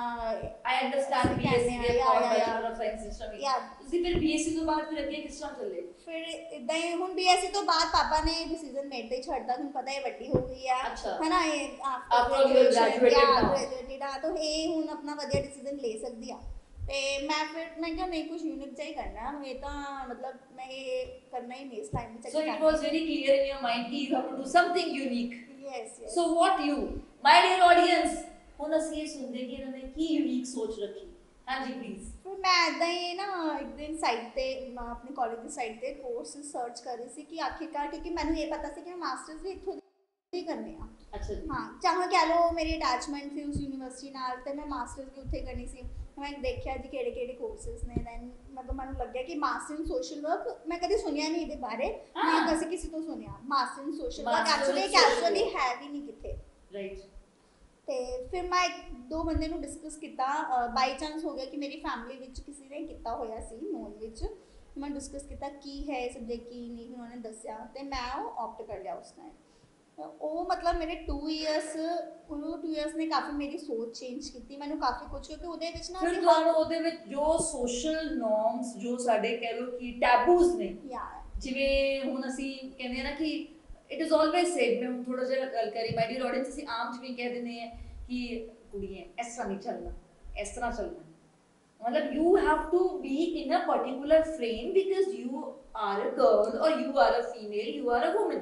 I understand BSc ਦੇ ਕੋਲ ਬੈਚਲਰ ਆਫ ਸਾਇੰਸ ਸਿਸਟਮ ਹੀ। ਤੁਸੀਂ ਫਿਰ BSc ਤੋਂ ਬਾਅਦ ਫਿਰ ਅੱਗੇ ਕਿਸ ਤਰ੍ਹਾਂ ਚੱਲੇ? ਫਿਰ ਇਦਾਂ ਹੀ ਹੁਣ BSc ਤੋਂ ਬਾਅਦ ਪਾਪਾ ਨੇ ਡਿਸੀਜਨ ਮੇਡ ਤੇ ਛੱਡਤਾ, ਤੁਹਾਨੂੰ ਪਤਾ ਹੈ ਵੱਡੀ ਹੋ ਗਈ ਆ, ਹੈ ਨਾ, ਇਹ ਆਫਟਰ ਗ੍ਰੈਜੂਏਟਡ ਆ ਤਾਂ ਇਹ ਹੁਣ ਆਪਣਾ ਵਧੀਆ ਡਿਸੀਜਨ ਲੈ ਸਕਦੀ ਆ ਤੇ ਮੈਂ ਕਿਹਾ ਨਹੀਂ ਕੁਝ ਯੂਨਿਕ ਜਿਹਾ ਹੀ ਕਰਨਾ, ਇਹ ਤਾਂ ਮਤਲਬ ਮੈਂ ਇਹ ਕਰਨਾ ਹੀ ਨਹੀਂ ਇਸ ਟਾਈਮ ਵਿੱਚ। So it was very clear in your mind that you have to do something unique। Yes। So what you, my dear audience, ਹੁਣ ਅਸੀਂ ਇਹ ਸੁਣਦੇ ਕਿ ਇਹਨਾਂ ਨੇ ਕੀ ਯੂਨੀਕ ਸੋਚ ਰੱਖੀ। ਹਾਂਜੀ ਪਲੀਜ਼। ਫਿਰ ਮੈਂ ਇਦਾਂ ਹੀ ਨਾ ਇੱਕ ਦਿਨ ਸਾਈਟ ਤੇ ਆਪਣੇ ਕਾਲਜ ਦੀ ਸਾਈਟ ਤੇ ਕੋਰਸ ਸਰਚ ਕਰ ਰਹੀ ਸੀ ਕਿ ਆਖਿਰਕਾਰ, ਕਿਉਂਕਿ ਮੈਨੂੰ ਇਹ ਪਤਾ ਸੀ ਕਿ ਮੈਂ ਮਾਸਟਰਸ ਵੀ ਇੱਥੋਂ ਦੀ ਕਰਨੀ ਆ ਅੱਛਾ ਜੀ। ਹਾਂ ਚਾਹਾਂ ਕਹਿ ਲਓ ਮੇਰੀ ਅਟੈਚਮੈਂਟ ਸੀ ਉਸ ਯੂਨੀਵਰਸਿਟੀ ਨਾਲ ਤੇ ਮੈਂ ਮਾਸਟਰਸ ਵੀ ਉੱਥੇ ਕਰਨੀ ਸੀ। ਮੈਂ ਦੇਖਿਆ ਜੀ ਕਿਹੜੇ ਕਿਹੜੇ ਕੋਰਸਿਸ ਨੇ ਦੈਨ ਮਤਲਬ ਮੈਨੂੰ ਲੱਗਿਆ ਕਿ ਮਾਸਟਰ ਇਨ ਸੋਸ਼ਲ ਵਰਕ ਮੈਂ ਕਦੇ ਸੁਣਿਆ ਨਹੀਂ ਇਹਦੇ ਬਾਰੇ ਨਾ ਹਾਂ। ਕਿਸੇ ਤੋਂ ਸੁਣਿਆ master in social work Master in actually social casually work। ਹੈ ਵੀ ਨਹੀਂ ਕਿਤੇ। ਰਾਈਟ। ਤੇ ਫਿਰ ਮੈਂ ਇੱਕ ਦੋ ਬੰਦੇ ਨੂੰ ਡਿਸਕਸ ਕੀਤਾ ਬਾਈ ਚਾਂਸ ਹੋ ਗਿਆ ਕਿ ਮੇਰੀ ਫੈਮਿਲੀ ਵਿੱਚ ਕਿਸੇ ਨੇ ਕੀਤਾ ਹੋਇਆ ਸੀ ਨੋਨ ਵਿੱਚ। ਮੈਂ ਡਿਸਕਸ ਕੀਤਾ ਕੀ ਹੈ ਇਹ ਸਬਜੈਕਟ ਕੀ ਨਹੀਂ ਉਹਨਾਂ ਨੇ ਦੱਸਿਆ ਤੇ ਮੈਂ ਉਹ ਆਪਟ ਕਰ ਲਿਆ ਉਸ ਟਾਈਮ। ਉਹ ਮਤਲਬ ਮੇਰੇ 2 ਇਅਰਸ ਉਹ 2 ਇਅਰਸ ਨੇ ਕਾਫੀ ਮੇਰੀ ਸੋਚ ਚੇਂਜ ਕੀਤੀ ਮੈਨੂੰ ਕਾਫੀ ਕੁਝ ਕਿਉਂਕਿ ਉਹਦੇ ਵਿੱਚ ਨਾ ਫਿਰ ਤੁਹਾਨੂੰ ਉਹਦੇ ਵਿੱਚ ਜੋ ਸੋਸ਼ਲ ਨੋਰਮਸ ਜੋ ਸਾਡੇ ਕਹਿ ਲਓ ਕਿ ਟੈਬੂਜ਼ ਨੇ, ਜਿਵੇਂ ਹੁਣ ਅਸੀਂ ਕਹਿੰਦੇ ਆ ਨਾ ਕਿ ਇਟ ਇਜ਼ ਆਲਵੇਜ਼ ਸੇਡ, ਮੈਂ ਥੋੜਾ ਜਿਹਾ ਗੱਲ ਕਰੀ ਮਾਈ ਡੀਅਰ ਆਡੀਅנס, ਅਸੀਂ ਆਮ ਜਿਵੇਂ ਕਹਿ ਦਿੰਦੇ ਆ ਕਿ ਕੁੜੀਆਂ ਇਸ ਤਰ੍ਹਾਂ ਨਹੀਂ ਚੱਲਣਾ, ਇਸ ਤਰ੍ਹਾਂ ਚੱਲਣਾ, मतलब you have to be in a particular frame because you are a girl or you are a female, you are a woman।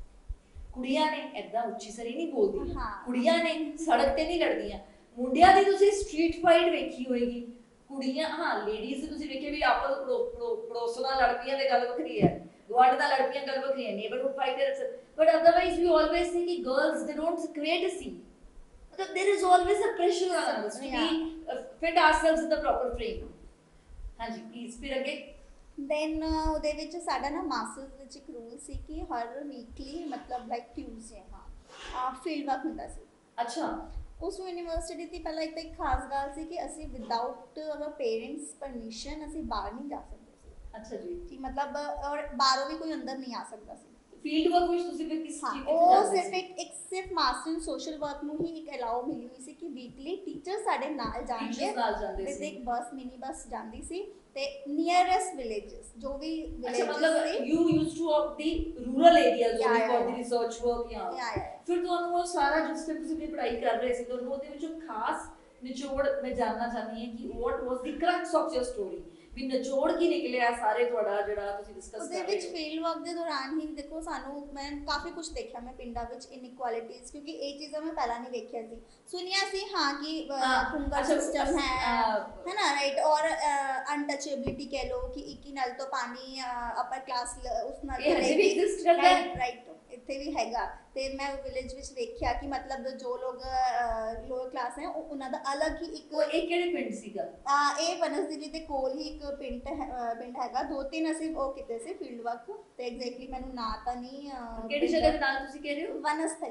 ਕੁੜੀਆਂ ਨੇ ਐਦਾਂ ਉੱਚੀ ਸਰੀ ਨਹੀਂ ਬੋਲਦੀਆਂ, ਕੁੜੀਆਂ ਨੇ ਸੜਕ ਤੇ ਨਹੀਂ ਲੜਦੀਆਂ। ਮੁੰਡਿਆਂ ਦੀ ਤੁਸੀਂ ਸਟਰੀਟ ਫਾਈਟ ਵੇਖੀ ਹੋਏਗੀ, ਕੁੜੀਆਂ ਹਾਂ ਲੇਡੀਜ਼ ਦੀ ਤੁਸੀਂ ਵੇਖਿਆ ਵੀ ਆਪਸ ਪੜੋਸ ਨਾਲ ਲੜਦੀਆਂ ਤੇ ਗੱਲ ਵੱਖਰੀ ਹੈ, ਗੁਆਂਢ ਨਾਲ ਲੜਦੀਆਂ ਗੱਲ ਵੱਖਰੀ ਹੈ, ਨੇਬਰਹੁਡ ਫਾਈਟਰਸ, ਬਟ ਅਦਰਵਾਈਜ਼ ਵੀ ਆਲਵੇਜ਼ ਸੇ ਕਿ girls they don't create a scene. So there is always a pressure on us to be fit ourselves in the proper frame। ਹਾਂਜੀ ਪਲੀਜ਼ ਫਿਰ ਅੱਗੇ। ਦੈਨ ਉਹਦੇ ਵਿੱਚ ਸਾਡਾ ਨਾ ਮਾਸਟਰਸ ਵਿੱਚ ਇੱਕ ਰੂਲ ਸੀ ਕਿ ਹਰ ਵੀਕਲੀ ਮਤਲਬ ਲਾਈਕ ਟਿਊਜ਼ਡੇ ਹਾਂ ਫੀਲਡ ਵਰਕ ਹੁੰਦਾ ਸੀ। ਅੱਛਾ। ਉਸ ਯੂਨੀਵਰਸਿਟੀ ਦੀ ਪਹਿਲਾਂ ਇੱਕ ਤਾਂ ਇੱਕ ਖਾਸ ਗੱਲ ਸੀ ਕਿ ਅਸੀਂ ਵਿਦਆਊਟ ਅਵਰ ਪੇਰੈਂਟਸ ਪਰਮਿਸ਼ਨ ਅਸੀਂ ਬਾਹਰ ਨਹੀਂ ਜਾ ਸਕਦੇ ਸੀ। ਅੱਛਾ ਜੀ। ਕਿ ਮਤਲਬ ਔਰ ਬਾਹਰੋਂ ਵੀ ਕੋਈ ਅੰਦਰ ਨਹੀਂ ਆ ਸਕਦਾ ਸੀ। ਫੀਲਡ ਵਰਕ ਵਿੱਚ ਤੁਸੀਂ ਫਿਰ ਕਿਸ ਚੀਜ਼ ਉਹ ਸਿਰਫ ਇੱਕ ਸਿਰਫ ਮਾਸਟਰ ਇਨ ਸੋਸ਼ਲ ਵਰਕ ਨੂੰ ਹੀ ਇੱਕ ਅਲਾਉ ਮਿਲੀ ਹੋਈ ਸੀ ਕਿ ਵੀਕਲੀ ਟੀਚਰ ਸਾਡੇ ਨਾਲ ਜਾਣਗੇ ਵਿਦ ਇੱਕ ਬੱਸ ਮਿਨੀ ਬੱਸ ਜਾਂਦੀ ਸੀ ਤੇ ਨੀਅਰੈਸਟ ਵਿਲੇजेस ਜੋ ਵੀ ਅੱਛਾ ਮਤਲਬ you used to of the rural areas only for the research work ਜਾਂ ਫਿਰ ਤੁਹਾਨੂੰ ਉਹ ਸਾਰਾ ਜਿਸ ਤੇ ਤੁਸੀਂ ਆਪਣੀ ਪੜ੍ਹਾਈ ਕਰ ਰਹੇ ਸੀ ਤੁਹਾਨੂੰ ਉਹਦੇ ਵਿੱਚੋਂ ਖਾਸ ਨਿਚੋੜ ਮੈਂ ਜਾਨਣਾ ਚਾਹਨੀ ਹਾਂ ਕਿ ਵਾਟ ਵਾਸ ਦੀ ਕ੍ਰਕਸ ਆਫ ਯਰ ਸਟੋਰੀ, ਵੀ ਨਿਚੋੜ ਕੀ ਨਿਕਲਿਆ ਸਾਰੇ ਤੁਹਾਡਾ ਜਿਹੜਾ ਤੁਸੀਂ ਡਿਸਕਸ ਕਰ ਰਹੇ ਹੋ। ਉਹਦੇ ਵਿੱਚ ਫੀਲਡ ਵਰਕ ਦੇ ਦੌਰਾਨ ਹੀ ਦੇਖੋ ਸਾਨੂੰ ਮੈਂ ਕਾਫੀ ਕੁਝ ਦੇਖਿਆ ਮੈਂ ਪਿੰਡਾਂ ਵਿੱਚ ਇਨਇਕੁਆਲਿਟੀਜ਼ ਕਿਉਂਕਿ ਇਹ ਚੀਜ਼ਾਂ ਮੈਂ ਪਹਿਲਾਂ ਨਹੀਂ ਵੇਖਿਆ ਸੀ, ਸੁਣਿਆ ਸੀ ਹਾਂ ਕਿ ਖੁੰਗਰ ਸਿਸਟਮ ਹੈ ਨਾ ਰਾਈਟ, ਔਰ ਅਨਟਚੇਬਿਲਿਟੀ ਕਹਿ ਲੋ ਕਿ ਇੱਕ ਹੀ ਨਲ ਤੋਂ ਪਾਣੀ ਅਪਰ ਕਲਾਸ ਉਸ ਨਾਲ ਇਹ ਹਜੇ ਵੀ ਐਗਜ਼ਿਸਟ ਕਰਦਾ ਹੈ ਰਾਈਟ ਇੱਥੇ ਵੀ ਹੈਗਾ। ਤੇ ਮੈਂ ਵਿਲੇਜ ਵਿੱਚ ਵੇਖਿਆ ਕਿ ਮਤਲਬ ਜੋ ਲੋਕ ਲੋਅਰ ਕਲਾਸ ਹੈ ਉਹਨਾਂ ਦਾ ਅਲੱਗ ਹੀ ਇੱਕ ਇਹ ਕਿਹੜੇ ਪਿੰਡ ਸੀਗਾ? ਇਹ ਬਨਸਦਿਲੀ ਦੇ ਕੋਲ ਹੀ ਇੱਕ ਪਿੰਡ ਹੈਗਾ, 2-3 ਅਸੀਂ ਉਹ ਕੀਤੇ ਸੀ ਫੀਲਡ ਵਰਕ ਤੇ ਐਗਜ਼ੈਕਟਲੀ ਮੈਨੂੰ ਨਾਂ ਤਾਂ ਨਹੀਂ ਕਿਹੜੀ ਜਗ੍ਹਾ ਦੇ ਨਾਲ ਤੁਸੀਂ ਕਹਿ ਰਹੇ ਹੋ?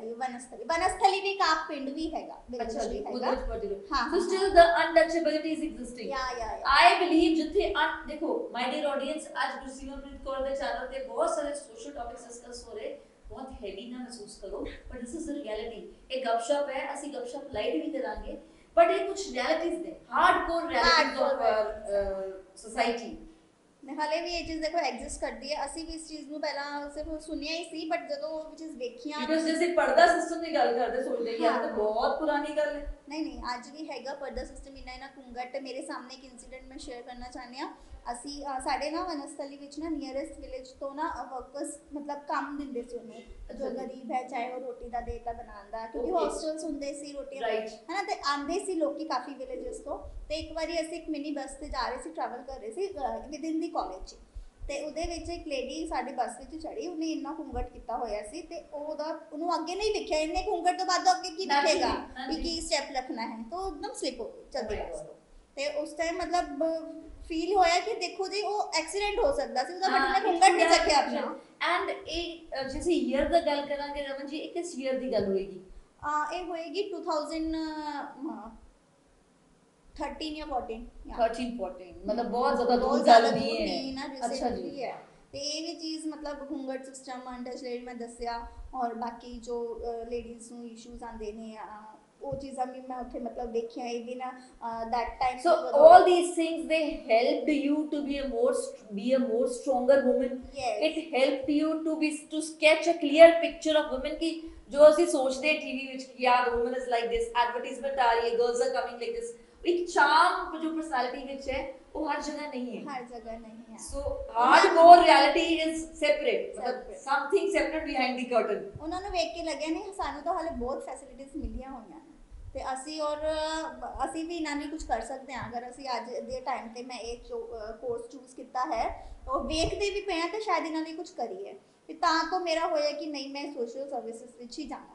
ਵਨਸਥਲੀ ਵੀ ਕਾਪ ਪਿੰਡ ਵੀ ਹੈਗਾ ਅੱਛਾ ਜੀ ਉਹਦੇ ਵਿੱਚ ਪਰਟੀਕੁਲਰ ਹਾਂ so still the untouchability is existing. I believe ਜਿੱਥੇ ਦੇਖੋ ਮਾਈ ਡੀਅਰ ਆਡੀਅנס ਅੱਜ ਗੁਰਸਿਮਰਪ੍ਰੀਤ ਕੌਰ ਦੇ ਚੈਨਲ ਤੇ ਬਹੁਤ ਸਾਰੇ ਸੋਸ਼ਲ ਟੌਪਿਕਸ ਡਿਸਕਸ ਹੋ ਰਹੇ, बहुत हैवी ना महसूस करो but this is the reality. एक गपशप है, ਅਸੀਂ गपशप लाइट भी ਕਰਾਂगे बट ਇਹ ਕੁਝ ਰਿਐਲਿਟੀਜ਼ ਨੇ, ਹਾਰਡਕੋਰ ਰਿਐਲਿਟੀਜ਼ ਆਫ ਸੋਸਾਇਟੀ। ਹਾਲੇ ਵੀ ਇਹ ਚੀਜ਼ ਦੇਖੋ ਐਗਜ਼ਿਸਟ ਕਰਦੀ ਹੈ, ਅਸੀਂ ਵੀ ਇਸ ਚੀਜ਼ ਨੂੰ ਪਹਿਲਾਂ ਸਿਰਫ ਸੁਣਿਆ ਹੀ ਸੀ ਬਟ ਜਦੋਂ ਉਹ ਚੀਜ਼ ਵੇਖੀਆਂ ਬਿਕਾਜ਼ ਜੇ ਅਸੀਂ ਪਰਦਾ ਸਿਸਟਮ ਦੀ ਗੱਲ ਕਰਦੇ ਸੋਚਦੇ ਕਿ ਇਹ ਤਾਂ ਬਹੁਤ ਪੁਰਾਣੀ ਗੱਲ ਹੈ। ਨਹੀਂ ਅੱਜ ਵੀ ਹੈਗਾ ਪਰਦਾ ਸਿਸਟਮ ਇੰਨਾ ਘੁੰਗਟ। ਮੇਰੇ ਸਾਹਮਣੇ ਇੱਕ ਇਨਸੀਡੈਂਟ ਮੈਂ ਸ਼ੇਅਰ ਕਰਨਾ ਚਾਹੁੰਦੀ ਹਾਂ। ਅਸੀਂ ਸਾਡੇ ਨਾ ਵਨਸਥਲੀ ਵਿੱਚ ਨਾ ਨੀਅਰੈਸਟ ਵਿਲੇਜ ਤੋਂ ਨਾ ਵਰਕਰਸ ਮਤਲਬ ਕੰਮ ਦਿੰਦੇ ਸੀ ਉਹਨੂੰ, ਜੋ ਗਰੀਬ ਹੈ ਚਾਹੇ ਉਹ ਰੋਟੀ ਦਾ ਦੇਤਾ ਬਣਾਉਣ ਦਾ, ਕਿਉਂਕਿ ਹੌਸਟਲਸ ਹੁੰਦੇ ਸੀ ਰੋਟੀਆਂ ਹੈ ਨਾ, ਤੇ ਆਉਂਦੇ ਸੀ ਲੋਕੀ ਕਾਫੀ ਵਿਲੇजेस ਤੋਂ। ਤੇ ਇੱਕ ਵਾਰੀ ਅਸੀਂ ਇੱਕ ਮਿਨੀ ਬੱਸ ਤੇ ਜਾ ਰਹੇ ਸੀ, ਟਰੈਵਲ ਕਰ ਰਹੇ ਸੀ ਵਿਦ ਇਨ ਦੀ ਕਾਲਜ ਤੇ ਉਹਦੇ ਵਿੱਚ ਇੱਕ ਲੇਡੀ ਸਾਡੀ ਬੱਸ ਵਿੱਚ ਚੜੀ, ਉਹਨੇ ਇੰਨਾ ਘੁੰਗਟ ਕੀਤਾ ਹੋਇਆ ਸੀ ਤੇ ਉਹਨੂੰ ਅੱਗੇ ਨਹੀਂ ਦਿਖਿਆ, ਇੰਨੇ ਘੁੰਗਟ ਤੋਂ ਬਾਅਦ ਅੱਗੇ ਕੀ ਦਿਖੇਗਾ ਕਿ ਕੀ ਸਟੈਪ ਰੱਖਣਾ ਹੈ, ਤਾਂ ਇੱਕਦਮ ਸਲਿਪ ਹੋ ਗਈ ਚਲਦੀ ਬੱਸ ਤੋਂ। ਤੇ ਉਸ ਟਾਈਮ ਮਤਲਬ ਫੀਲ ਹੋਇਆ ਕਿ ਦੇਖੋ ਜੀ ਉਹ ਐਕਸੀਡੈਂਟ ਹੋ ਸਕਦਾ ਸੀ, ਉਹਦਾ ਬਟ ਉਹਨੇ ਘੁੰਗਟ ਨਹੀਂ ਚੱਕਿਆ ਆਪਣਾ। ਐਂਡ ਇਹ ਜਿਵੇਂ ਈਅਰ ਦਾ ਗੱਲ ਕਰਾਂਗੇ ਰਮਨ ਜੀ, ਇਹ ਕਿਸ ਈਅਰ ਦੀ ਗੱਲ ਹੋਏਗੀ? ਇਹ ਹੋਏਗੀ 2013 ਜਾਂ 14 मतलब बहुत ज्यादा दूर ਗੱਲ ਨਹੀਂ ਹੈ। ਅੱਛਾ ਜੀ। ਤੇ ਇਹ ਵੀ ਚੀਜ਼ ਮਤਲਬ ਘੁੰਗਟ ਸਿਸਟਮ ਅੰਡਰਸਟੈਂਡ ਮੈਂ ਦੱਸਿਆ, ਔਰ ਬਾਕੀ ਜੋ ਲੇਡੀਜ਼ ਨੂੰ ਇਸ਼ੂਜ਼ ਆਉਂਦੇ ਨੇ ਉਹ ਚੀਜ਼ਾਂ ਵੀ ਮੈਂ ਉੱਥੇ ਮਤਲਬ ਦੇਖਿਆ even that time। So all these things they helped you to be a more stronger woman। Yes। It helped you to sketch a clear picture of women ki जो ਅਸੀਂ ਸੋਚਦੇ ਟੀਵੀ ਵਿੱਚ ਕਿ ਯਾਰ woman is like this, advertisement ਆ ਰਹੀ ਹੈ, girls are coming like this, ਇੱਕ ਚਾਰਮ ਜੋ ਪਰਸਨੈਲਿਟੀ ਵਿੱਚ ਹੈ ਉਹ ਹਰ ਜਗ੍ਹਾ ਨਹੀਂ ਹੈ। So hardcore reality is separate, मतलब something separate behind the curtain। ਉਹਨਾਂ ਨੂੰ ਵੇਖ ਕੇ ਲੱਗਿਆ ਨਹੀਂ ਸਾਨੂੰ ਤਾਂ ਹਾਲੇ ਬਹੁਤ ਫੈਸਿਲਿਟੀਜ਼ ਮਿਲੀਆਂ ਹੋਈਆਂ ਨੇ ਤੇ ਅਸੀਂ ਵੀ ਇਹਨਾਂ ਨੂੰ ਕੁਝ ਕਰ ਸਕਦੇ ਹਾਂ ਅਗਰ ਅਸੀਂ ਅੱਜ ਦੇ ਟਾਈਮ ਤੇ ਮੈਂ ਇਹ ਕੋਰਸ ਚੂਜ਼ ਕੀਤਾ ਹੈ ਉਹ ਵੇਖਦੇ ਵੀ ਪਏ ਆ ਤੇ ਸ਼ਾਇਦ ਇਹਨਾਂ ਲਈ ਕੁਝ ਕਰੀਏ, ਤੇ ਤਾਂ ਤੋਂ ਮੇਰਾ ਹੋਇਆ ਕਿ ਨਹੀਂ ਮੈਂ ਸੋਸ਼ਲ ਸਰਵਿਸਿਜ਼ ਵਿੱਚ ਹੀ ਜਾਣਾ ਹੈ।